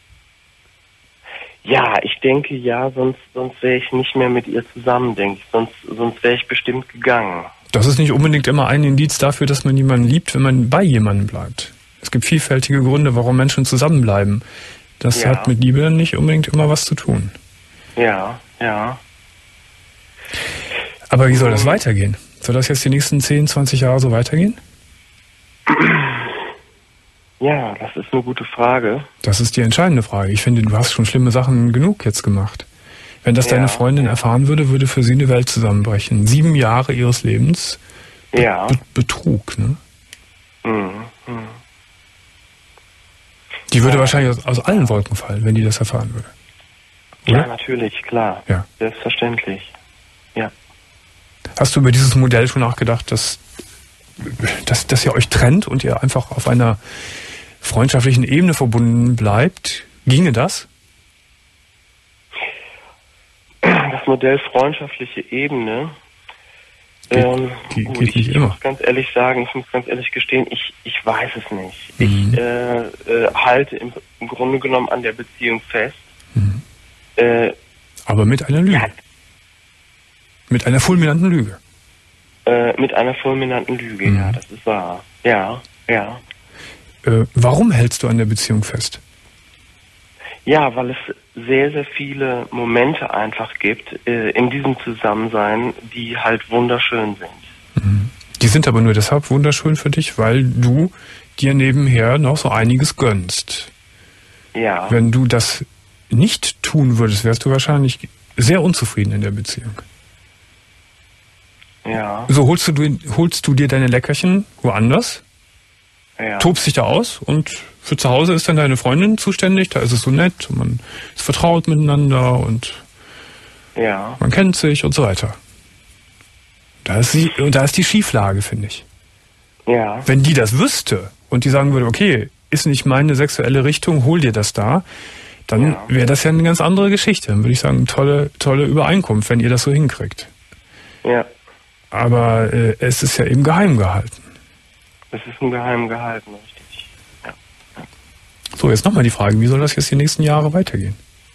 Speaker 6: Ja, ich denke ja, sonst wäre ich nicht mehr mit ihr zusammen, denke ich. Sonst wäre ich bestimmt gegangen.
Speaker 2: Das ist nicht unbedingt immer ein Indiz dafür, dass man jemanden liebt, wenn man bei jemandem bleibt. Es gibt vielfältige Gründe, warum Menschen zusammenbleiben. Das hat mit Liebe dann nicht unbedingt immer was zu tun.
Speaker 6: Ja.
Speaker 2: Aber wie soll das weitergehen? Soll das jetzt die nächsten 10, 20 Jahre so weitergehen?
Speaker 6: Ja, das ist eine gute Frage.
Speaker 2: Das ist die entscheidende Frage. Ich finde, du hast schon schlimme Sachen genug jetzt gemacht. Wenn das deine Freundin erfahren würde, würde für sie eine Welt zusammenbrechen. 7 Jahre ihres Lebens Betrug, ne? Die würde wahrscheinlich aus allen Wolken fallen, wenn die das erfahren würde. Oder?
Speaker 6: Ja, natürlich, klar.
Speaker 2: Ja.
Speaker 6: Selbstverständlich. Ja.
Speaker 2: Hast du über dieses Modell schon nachgedacht, dass ihr euch trennt und ihr einfach auf einer freundschaftlichen Ebene verbunden bleibt? Ginge das?
Speaker 6: Das Modell freundschaftliche Ebene
Speaker 2: geht nicht immer.
Speaker 6: Ich muss ganz ehrlich sagen, ich muss ganz ehrlich gestehen, ich weiß es nicht. Ich halte im Grunde genommen an der Beziehung fest.
Speaker 2: Aber mit einer Lüge. Ja. Mit einer fulminanten Lüge.
Speaker 6: Mit einer fulminanten Lüge, ja, das ist wahr. Ja.
Speaker 2: Warum hältst du an der Beziehung fest?
Speaker 6: Ja, weil es sehr, sehr viele Momente einfach gibt in diesem Zusammensein, die halt wunderschön sind.
Speaker 2: Mhm. Die sind aber nur deshalb wunderschön für dich, weil du dir nebenher noch so einiges gönnst.
Speaker 6: Ja.
Speaker 2: Wenn du das nicht tun würdest, wärst du wahrscheinlich sehr unzufrieden in der Beziehung.
Speaker 6: Ja.
Speaker 2: So holst du dir deine Leckerchen woanders, tobst dich da aus und für zu Hause ist dann deine Freundin zuständig, da ist es so nett und man ist vertraut miteinander und man kennt sich und so weiter. Da ist die Schieflage, finde ich.
Speaker 6: Ja.
Speaker 2: Wenn die das wüsste und die sagen würde, okay, ist nicht meine sexuelle Richtung, hol dir das da, dann wäre das ja eine ganz andere Geschichte. Dann würde ich sagen, tolle Übereinkunft, wenn ihr das so hinkriegt.
Speaker 6: Ja.
Speaker 2: Aber es ist ja eben geheim gehalten.
Speaker 6: Es ist ein geheim gehalten, richtig. Ja.
Speaker 2: So, jetzt nochmal die Frage, wie soll das jetzt die nächsten Jahre weitergehen?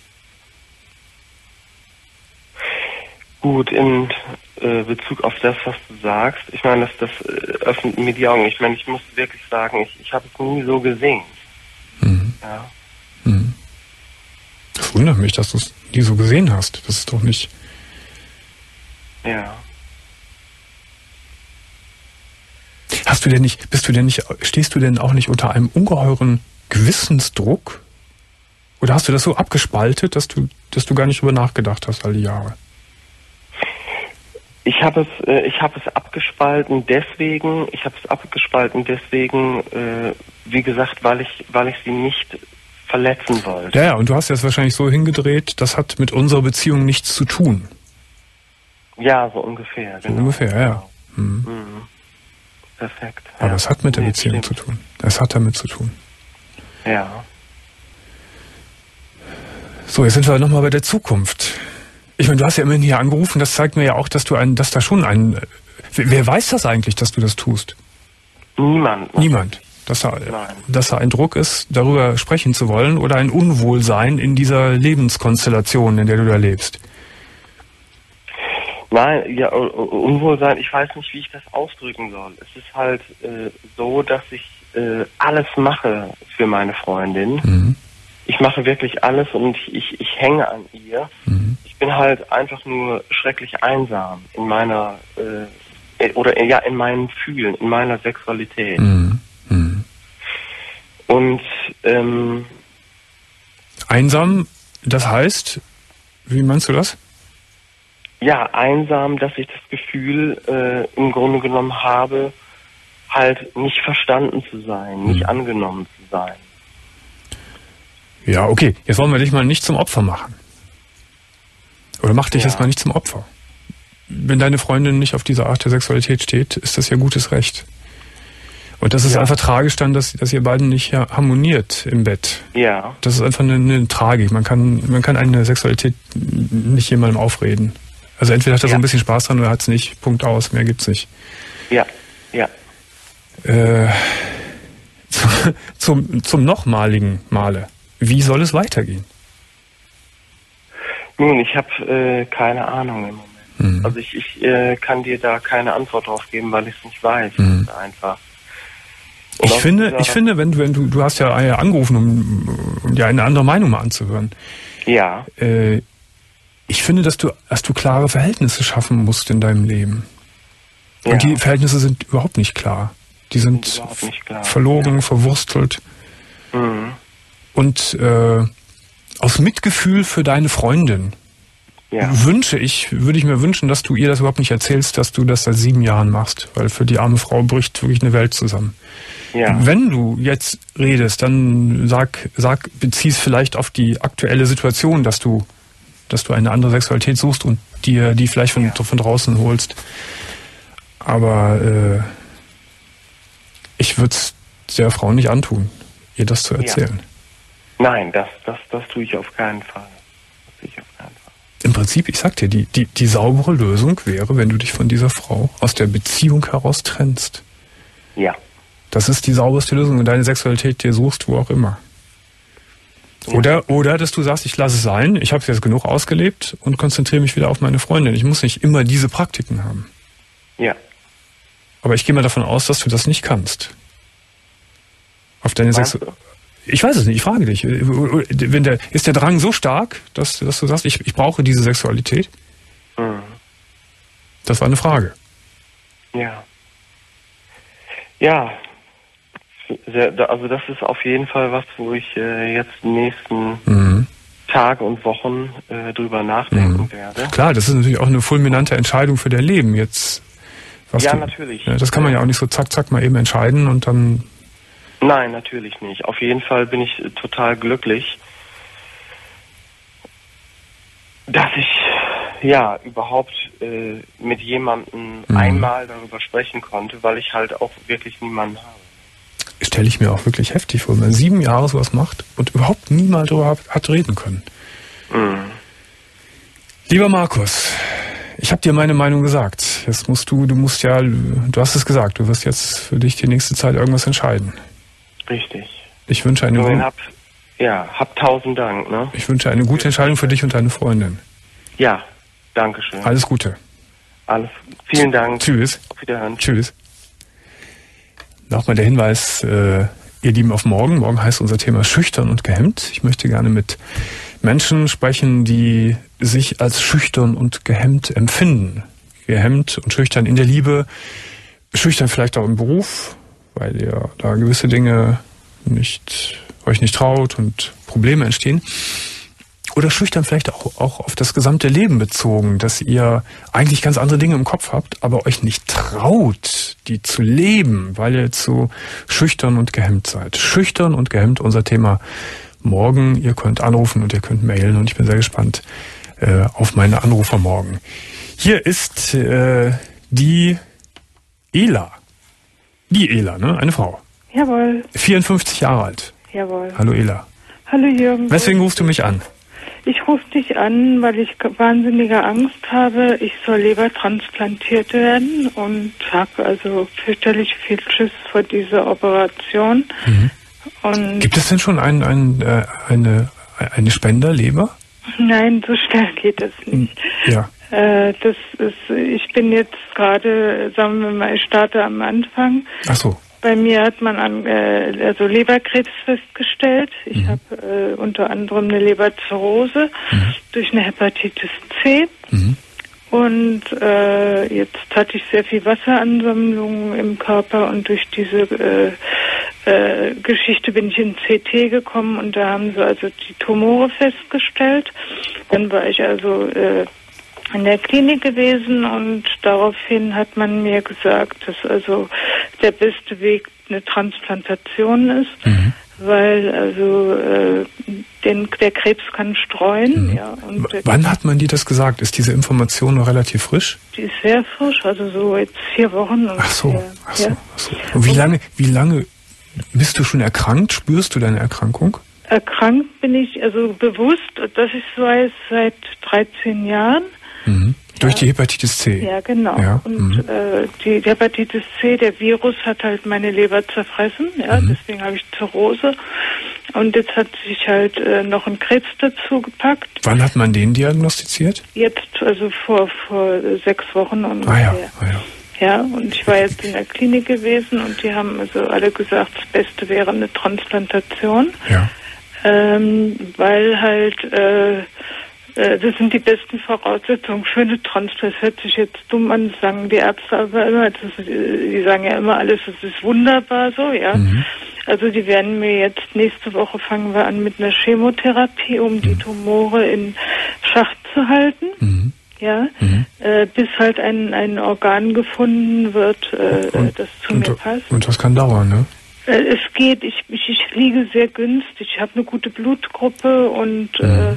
Speaker 6: Gut, in Bezug auf das, was du sagst, ich meine, das öffnet mir die Augen. Ich meine, ich muss wirklich sagen, ich habe es nie so gesehen.
Speaker 2: Mhm.
Speaker 6: Ja.
Speaker 2: Mhm. Das wundert mich, dass du es nie so gesehen hast. Das ist doch nicht...
Speaker 6: Ja.
Speaker 2: Stehst du denn auch nicht unter einem ungeheuren Gewissensdruck? Oder hast du das so abgespaltet, dass du gar nicht drüber nachgedacht hast all die Jahre?
Speaker 6: Ich habe es abgespalten deswegen, wie gesagt, weil ich sie nicht verletzen wollte.
Speaker 2: Ja, und du hast das wahrscheinlich so hingedreht, das hat mit unserer Beziehung nichts zu tun.
Speaker 6: Ja, so ungefähr.
Speaker 2: So ungefähr, ja. Mhm.
Speaker 6: Mhm. Perfekt.
Speaker 2: Aber das hat mit der Beziehung zu tun. Das hat damit zu tun.
Speaker 6: Ja.
Speaker 2: So, jetzt sind wir nochmal bei der Zukunft. Ich meine, du hast ja immerhin hier angerufen, das zeigt mir ja auch, dass da schon wer weiß das eigentlich, dass du das tust?
Speaker 6: Niemand.
Speaker 2: Niemand. Dass da ein Druck ist, darüber sprechen zu wollen oder ein Unwohlsein in dieser Lebenskonstellation, in der du da lebst.
Speaker 6: Nein, ja, Unwohlsein, ich weiß nicht, wie ich das ausdrücken soll. Es ist halt so, dass ich alles mache für meine Freundin. Mhm. Ich mache wirklich alles und ich hänge an ihr. Mhm. Ich bin halt einfach nur schrecklich einsam in meiner in meinen Fühlen, in meiner Sexualität.
Speaker 2: Mhm. Mhm.
Speaker 6: Und
Speaker 2: einsam, das heißt, wie meinst du das?
Speaker 6: Ja, einsam, dass ich das Gefühl im Grunde genommen habe, halt nicht verstanden zu sein, nicht angenommen zu sein.
Speaker 2: Ja, okay. Jetzt wollen wir dich mal nicht zum Opfer machen. Oder mach dich jetzt mal nicht zum Opfer. Wenn deine Freundin nicht auf diese Art der Sexualität steht, ist das ja gutes Recht. Und das ist einfach tragisch dann, dass ihr beiden nicht harmoniert im Bett.
Speaker 6: Ja.
Speaker 2: Das ist einfach eine Tragik. Man kann eine Sexualität nicht jemandem aufreden. Also entweder hat er so ein bisschen Spaß dran oder hat es nicht. Punkt aus. Mehr gibt's nicht.
Speaker 6: Ja, ja.
Speaker 2: Zum nochmaligen Male. Wie soll es weitergehen?
Speaker 6: Nun, ich habe keine Ahnung im Moment. Mhm. Also ich kann dir da keine Antwort drauf geben, weil ich es nicht weiß. Einfach. Und
Speaker 2: ich finde, wenn du hast ja angerufen, um dir eine andere Meinung mal anzuhören.
Speaker 6: Ja.
Speaker 2: Ich finde, dass du klare Verhältnisse schaffen musst in deinem Leben. Ja. Und die Verhältnisse sind überhaupt nicht klar. Die sind verlogen, verwurstelt. Mhm. Und aus Mitgefühl für deine Freundin würde ich mir wünschen, dass du ihr das überhaupt nicht erzählst, dass du das seit 7 Jahren machst. Weil für die arme Frau bricht wirklich eine Welt zusammen. Ja. Wenn du jetzt redest, dann bezieh es vielleicht auf die aktuelle Situation, dass du eine andere Sexualität suchst und dir die vielleicht von draußen holst. Aber ich würde es der Frau nicht antun, ihr das zu erzählen.
Speaker 6: Nein, das tue ich auf keinen Fall.
Speaker 2: Im Prinzip, ich sag dir, die saubere Lösung wäre, wenn du dich von dieser Frau aus der Beziehung heraus trennst.
Speaker 6: Ja.
Speaker 2: Das ist die sauberste Lösung, wenn deine Sexualität dir suchst, wo auch immer. Oder dass du sagst, ich lasse es sein, ich habe es jetzt genug ausgelebt und konzentriere mich wieder auf meine Freundin. Ich muss nicht immer diese Praktiken haben.
Speaker 6: Ja.
Speaker 2: Aber ich gehe mal davon aus, dass du das nicht kannst. Auf deine Sexualität? Ich weiß es nicht, ich frage dich. Ist der Drang so stark, dass du sagst, ich brauche diese Sexualität? Mhm. Das war eine Frage.
Speaker 6: Ja. Ja. Also das ist auf jeden Fall was, wo ich jetzt die nächsten Tage und Wochen drüber nachdenken werde.
Speaker 2: Klar, das ist natürlich auch eine fulminante Entscheidung für dein Leben jetzt.
Speaker 6: Natürlich.
Speaker 2: Ja, das kann man ja auch nicht so zack mal eben entscheiden und dann...
Speaker 6: Nein, natürlich nicht. Auf jeden Fall bin ich total glücklich, dass ich überhaupt mit jemandem einmal darüber sprechen konnte, weil ich halt auch wirklich niemanden habe.
Speaker 2: Stelle ich mir auch wirklich heftig vor, wenn man 7 Jahre sowas macht und überhaupt niemand darüber hat reden können. Mhm. Lieber Markus, ich habe dir meine Meinung gesagt. Jetzt du hast es gesagt, du wirst jetzt für dich die nächste Zeit irgendwas entscheiden.
Speaker 6: Richtig.
Speaker 2: Ich wünsche
Speaker 6: hab 1000 Dank. Ne?
Speaker 2: Ich wünsche eine gute Entscheidung für dich und deine Freundin.
Speaker 6: Ja, danke schön.
Speaker 2: Alles Gute.
Speaker 6: Vielen Dank.
Speaker 2: Tschüss.
Speaker 6: Auf Wiederhören.
Speaker 2: Tschüss. Nochmal der Hinweis, ihr Lieben, auf morgen. Morgen heißt unser Thema schüchtern und gehemmt. Ich möchte gerne mit Menschen sprechen, die sich als schüchtern und gehemmt empfinden. Gehemmt und schüchtern in der Liebe, schüchtern vielleicht auch im Beruf, weil ihr da gewisse Dinge euch nicht traut und Probleme entstehen. Oder schüchtern vielleicht auch auf das gesamte Leben bezogen, dass ihr eigentlich ganz andere Dinge im Kopf habt, aber euch nicht traut, die zu leben, weil ihr zu schüchtern und gehemmt seid. Schüchtern und gehemmt, unser Thema morgen. Ihr könnt anrufen und ihr könnt mailen und ich bin sehr gespannt auf meine Anrufer morgen. Hier ist die Ela. Die Ela, ne? Eine Frau.
Speaker 7: Jawohl.
Speaker 2: 54 Jahre alt.
Speaker 7: Jawohl.
Speaker 2: Hallo Ela.
Speaker 7: Hallo Jürgen.
Speaker 2: Weswegen rufst du mich an?
Speaker 7: Ich rufe dich an, weil ich wahnsinnige Angst habe, ich soll Leber transplantiert werden und habe also fürchterlich viel Schiss vor dieser Operation. Mhm. Und
Speaker 2: gibt es denn schon eine Spenderleber?
Speaker 7: Nein, so schnell geht das nicht.
Speaker 2: Ja.
Speaker 7: Ich bin jetzt gerade, sagen wir mal, ich starte am Anfang.
Speaker 2: Ach so.
Speaker 7: Bei mir hat man Leberkrebs festgestellt. Ich habe unter anderem eine Leberzirrhose durch eine Hepatitis C. Mhm. Und jetzt hatte ich sehr viel Wasseransammlung im Körper und durch diese Geschichte bin ich in CT gekommen und da haben sie also die Tumore festgestellt. Dann war ich also in der Klinik gewesen und daraufhin hat man mir gesagt, dass also der beste Weg eine Transplantation ist, weil also der Krebs kann streuen. Mhm. Ja, und
Speaker 2: wann hat man dir das gesagt? Ist diese Information noch relativ frisch?
Speaker 7: Die ist sehr frisch, also so jetzt 4 Wochen.
Speaker 2: Ach so. Und wie lange bist du schon erkrankt? Spürst du deine Erkrankung?
Speaker 7: Erkrankt bin ich also bewusst, dass ich so weiß, seit 13 Jahren.
Speaker 2: Mhm. Durch die Hepatitis C?
Speaker 7: Ja, genau. Ja. Und die Hepatitis C, der Virus hat halt meine Leber zerfressen, ja, deswegen habe ich Zirrhose. Und jetzt hat sich halt noch ein Krebs dazu gepackt.
Speaker 2: Wann hat man den diagnostiziert?
Speaker 7: Jetzt, also vor 6 Wochen ungefähr. Ja, und ich war jetzt in der Klinik gewesen und die haben also alle gesagt, das Beste wäre eine Transplantation. Ja. Weil halt das sind die besten Voraussetzungen für eine Transplantation. Das hört sich jetzt dumm an, das sagen die Ärzte aber immer. Die sagen ja immer alles, es ist wunderbar so, ja. Mhm. Also die werden mir jetzt, nächste Woche fangen wir an mit einer Chemotherapie, um die Tumore in Schach zu halten. Mhm. Ja, bis halt ein Organ gefunden wird, das zu mir passt.
Speaker 2: Und das kann dauern, ne?
Speaker 7: Es geht, ich liege sehr günstig, ich habe eine gute Blutgruppe und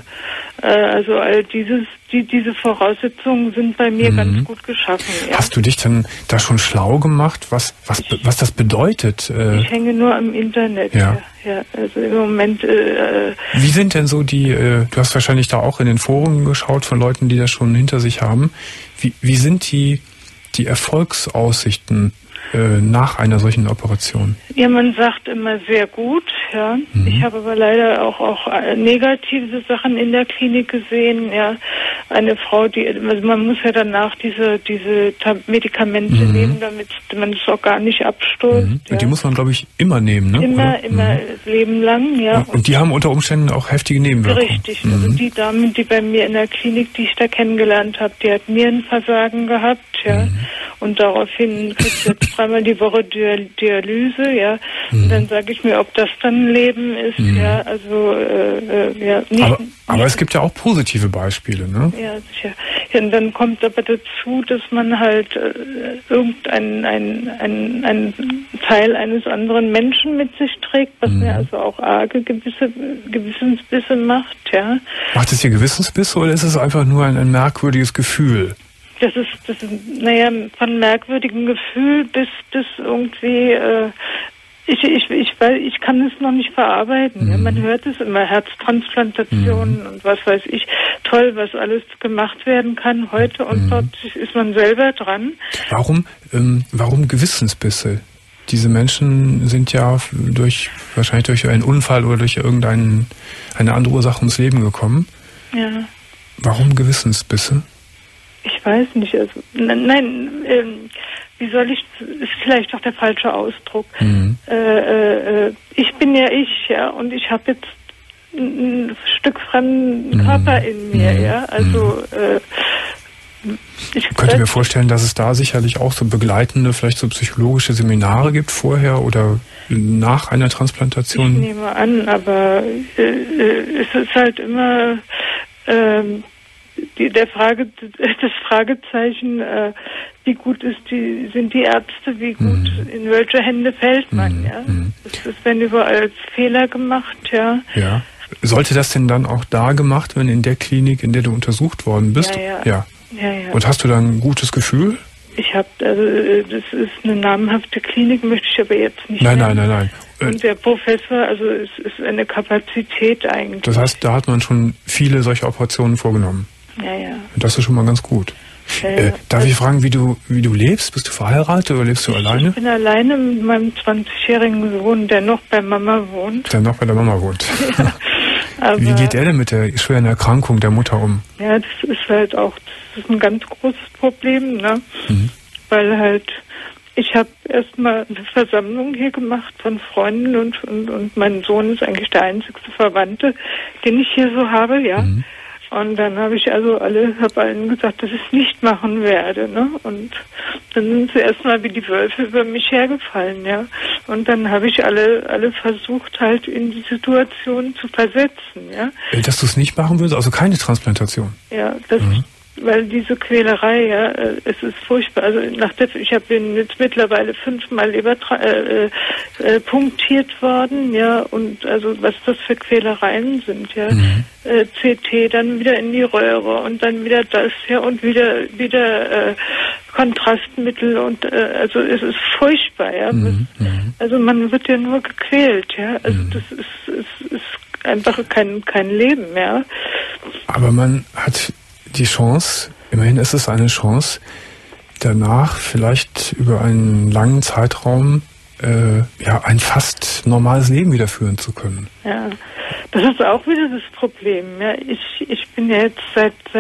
Speaker 7: also all diese Voraussetzungen sind bei mir ganz gut geschaffen. Ja.
Speaker 2: Hast du dich denn da schon schlau gemacht, was das bedeutet?
Speaker 7: Ich hänge nur im Internet. Ja, also im Moment.
Speaker 2: Wie sind denn so du hast wahrscheinlich da auch in den Foren geschaut von Leuten, die das schon hinter sich haben. Wie sind die Erfolgsaussichten nach einer solchen Operation?
Speaker 7: Ja, man sagt immer sehr gut, ja. Ich habe aber leider auch negative Sachen in der Klinik gesehen, ja. eine Frau, also man muss ja danach diese Medikamente nehmen, damit man es auch gar nicht abstoßt.
Speaker 2: Ja. Und die muss man, glaube ich, immer nehmen, ne?
Speaker 7: Immer Leben lang, ja.
Speaker 2: Und die haben unter Umständen auch heftige Nebenwirkungen.
Speaker 7: Richtig. Also die Dame, die bei mir in der Klinik, die ich da kennengelernt habe, die hat Nierenversagen gehabt, ja. Und daraufhin kriegt sie jetzt 3-mal die Woche Dialyse, ja. Und dann sage ich mir, ob das dann ein Leben ist, ja. Also, ja.
Speaker 2: Aber es gibt ja auch positive Beispiele, ne?
Speaker 7: Ja, sicher. Ja, und dann kommt aber dazu, dass man halt irgendein Teil eines anderen Menschen mit sich trägt, was mir also auch arge Gewissensbisse macht, ja.
Speaker 2: Macht es dir Gewissensbisse oder ist es einfach nur ein merkwürdiges Gefühl?
Speaker 7: Das ist, naja, von merkwürdigem Gefühl bis irgendwie, ich kann es noch nicht verarbeiten. Ja, man hört es immer, Herztransplantationen und was weiß ich, toll, was alles gemacht werden kann heute und dort ist man selber dran.
Speaker 2: Warum Gewissensbisse? Diese Menschen sind ja wahrscheinlich durch einen Unfall oder durch eine andere Ursache ums Leben gekommen.
Speaker 7: Ja. Warum
Speaker 2: Gewissensbisse?
Speaker 7: Ich weiß nicht, also nein, wie soll ich, ist vielleicht doch der falsche Ausdruck. Ich bin ja ich, ja, und ich habe jetzt ein Stück fremden Körper in mir, ja, also
Speaker 2: ich könnte mir vorstellen, dass es da sicherlich auch so begleitende, vielleicht so psychologische Seminare gibt vorher oder nach einer Transplantation.
Speaker 7: Ich nehme an, aber es ist halt immer das Fragezeichen, wie gut sind die Ärzte, wie gut, in welche Hände fällt man, ja. Es werden überall Fehler gemacht, ja.
Speaker 2: Ja. Sollte das denn dann auch da gemacht werden, in der Klinik, in der du untersucht worden bist?
Speaker 7: Ja.
Speaker 2: Und hast du da ein gutes Gefühl?
Speaker 7: Ich habe, also das ist eine namhafte Klinik, möchte ich aber jetzt nicht
Speaker 2: Nein.
Speaker 7: Und der Professor, also es ist eine Kapazität eigentlich.
Speaker 2: Das heißt, da hat man schon viele solche Operationen vorgenommen?
Speaker 7: Ja.
Speaker 2: Das ist schon mal ganz gut. Darf ich fragen, wie du lebst? Bist du verheiratet oder lebst du alleine?
Speaker 7: Ich bin alleine mit meinem 20-jährigen Sohn, der noch bei Mama wohnt.
Speaker 2: Ja, wie geht er denn mit der schweren Erkrankung der Mutter um?
Speaker 7: Ja, das ist halt auch, das ist ein ganz großes Problem, ne? Weil halt, ich habe erstmal eine Versammlung hier gemacht von Freunden und mein Sohn ist eigentlich der einzigste Verwandte, den ich hier so habe, ja. Und dann habe ich allen gesagt, dass ich es nicht machen werde, ne? Und dann sind sie erstmal wie die Wölfe über mich hergefallen, ja. Und dann habe ich alle versucht, halt in die Situation zu versetzen, ja.
Speaker 2: Dass du es nicht machen würdest, also keine Transplantation?
Speaker 7: Ja, weil diese Quälerei, ja, es ist furchtbar. Also ich bin jetzt mittlerweile 5-mal punktiert worden, ja, und also was das für Quälereien sind, ja. CT, dann wieder in die Röhre und dann wieder das, ja, und wieder Kontrastmittel und also es ist furchtbar, ja. Also man wird ja nur gequält, ja. Also das ist einfach kein Leben mehr.
Speaker 2: Aber man hat die Chance, immerhin ist es eine Chance, danach vielleicht über einen langen Zeitraum ein fast normales Leben wieder führen zu können.
Speaker 7: Ja, das ist auch wieder das Problem. Ja, ich bin ja jetzt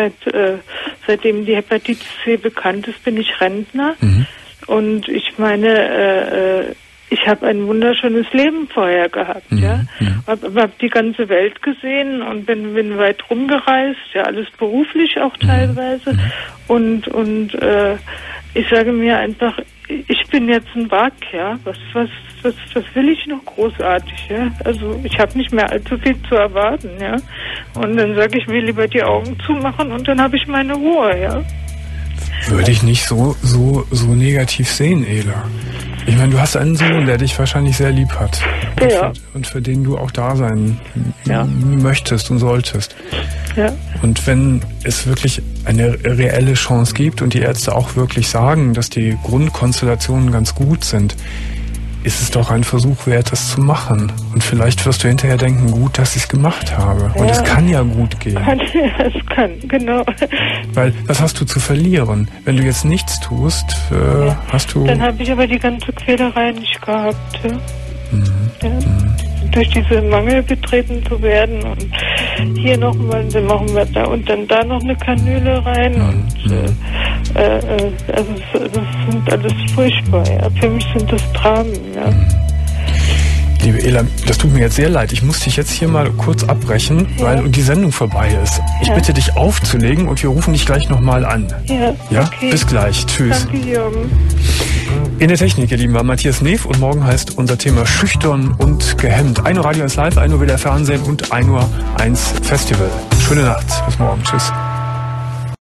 Speaker 7: seitdem die Hepatitis C bekannt ist, bin ich Rentner und ich meine, ich habe ein wunderschönes Leben vorher gehabt, ja. Hab die ganze Welt gesehen und bin weit rumgereist, ja, alles beruflich auch teilweise. Und ich sage mir einfach, ich bin jetzt ein Wrack, ja. Was will ich noch großartig, ja? Also ich habe nicht mehr allzu viel zu erwarten, ja. Und dann sage ich mir lieber die Augen zumachen und dann habe ich meine Ruhe, ja.
Speaker 2: Würde ich nicht so negativ sehen, Ela. Ich meine, du hast einen Sohn, der dich wahrscheinlich sehr lieb hat. Und für den du auch da sein möchtest und solltest.
Speaker 7: Ja.
Speaker 2: Und wenn es wirklich eine reelle Chance gibt und die Ärzte auch wirklich sagen, dass die Grundkonstellationen ganz gut sind, ist es doch ein Versuch wert, das zu machen. Und vielleicht wirst du hinterher denken, gut, dass ich es gemacht habe. Und es kann ja gut gehen.
Speaker 7: Es kann, genau.
Speaker 2: Weil, was hast du zu verlieren? Wenn du jetzt nichts tust, hast du...
Speaker 7: Dann habe ich aber die ganze Quälerei nicht gehabt. Ja? durch diese Mangel betreten zu werden und hier nochmal, dann machen wir da und dann da noch eine Kanüle rein und also das sind alles furchtbar. Ja. Für mich sind das Dramen. Ja.
Speaker 2: Liebe Ela, das tut mir jetzt sehr leid. Ich muss dich jetzt hier mal kurz abbrechen, weil die Sendung vorbei ist. Ich bitte dich aufzulegen und wir rufen dich gleich nochmal an. Ja? Okay. Bis gleich. Tschüss.
Speaker 7: Danke, Jürgen.
Speaker 2: In der Technik, ihr Lieben, war Matthias Neef und morgen heißt unser Thema Schüchtern und gehemmt. 1 Uhr Radio 1 Live, 1 Uhr wieder Fernsehen und 1 Uhr 1 Festival. Schöne Nacht. Bis morgen. Tschüss.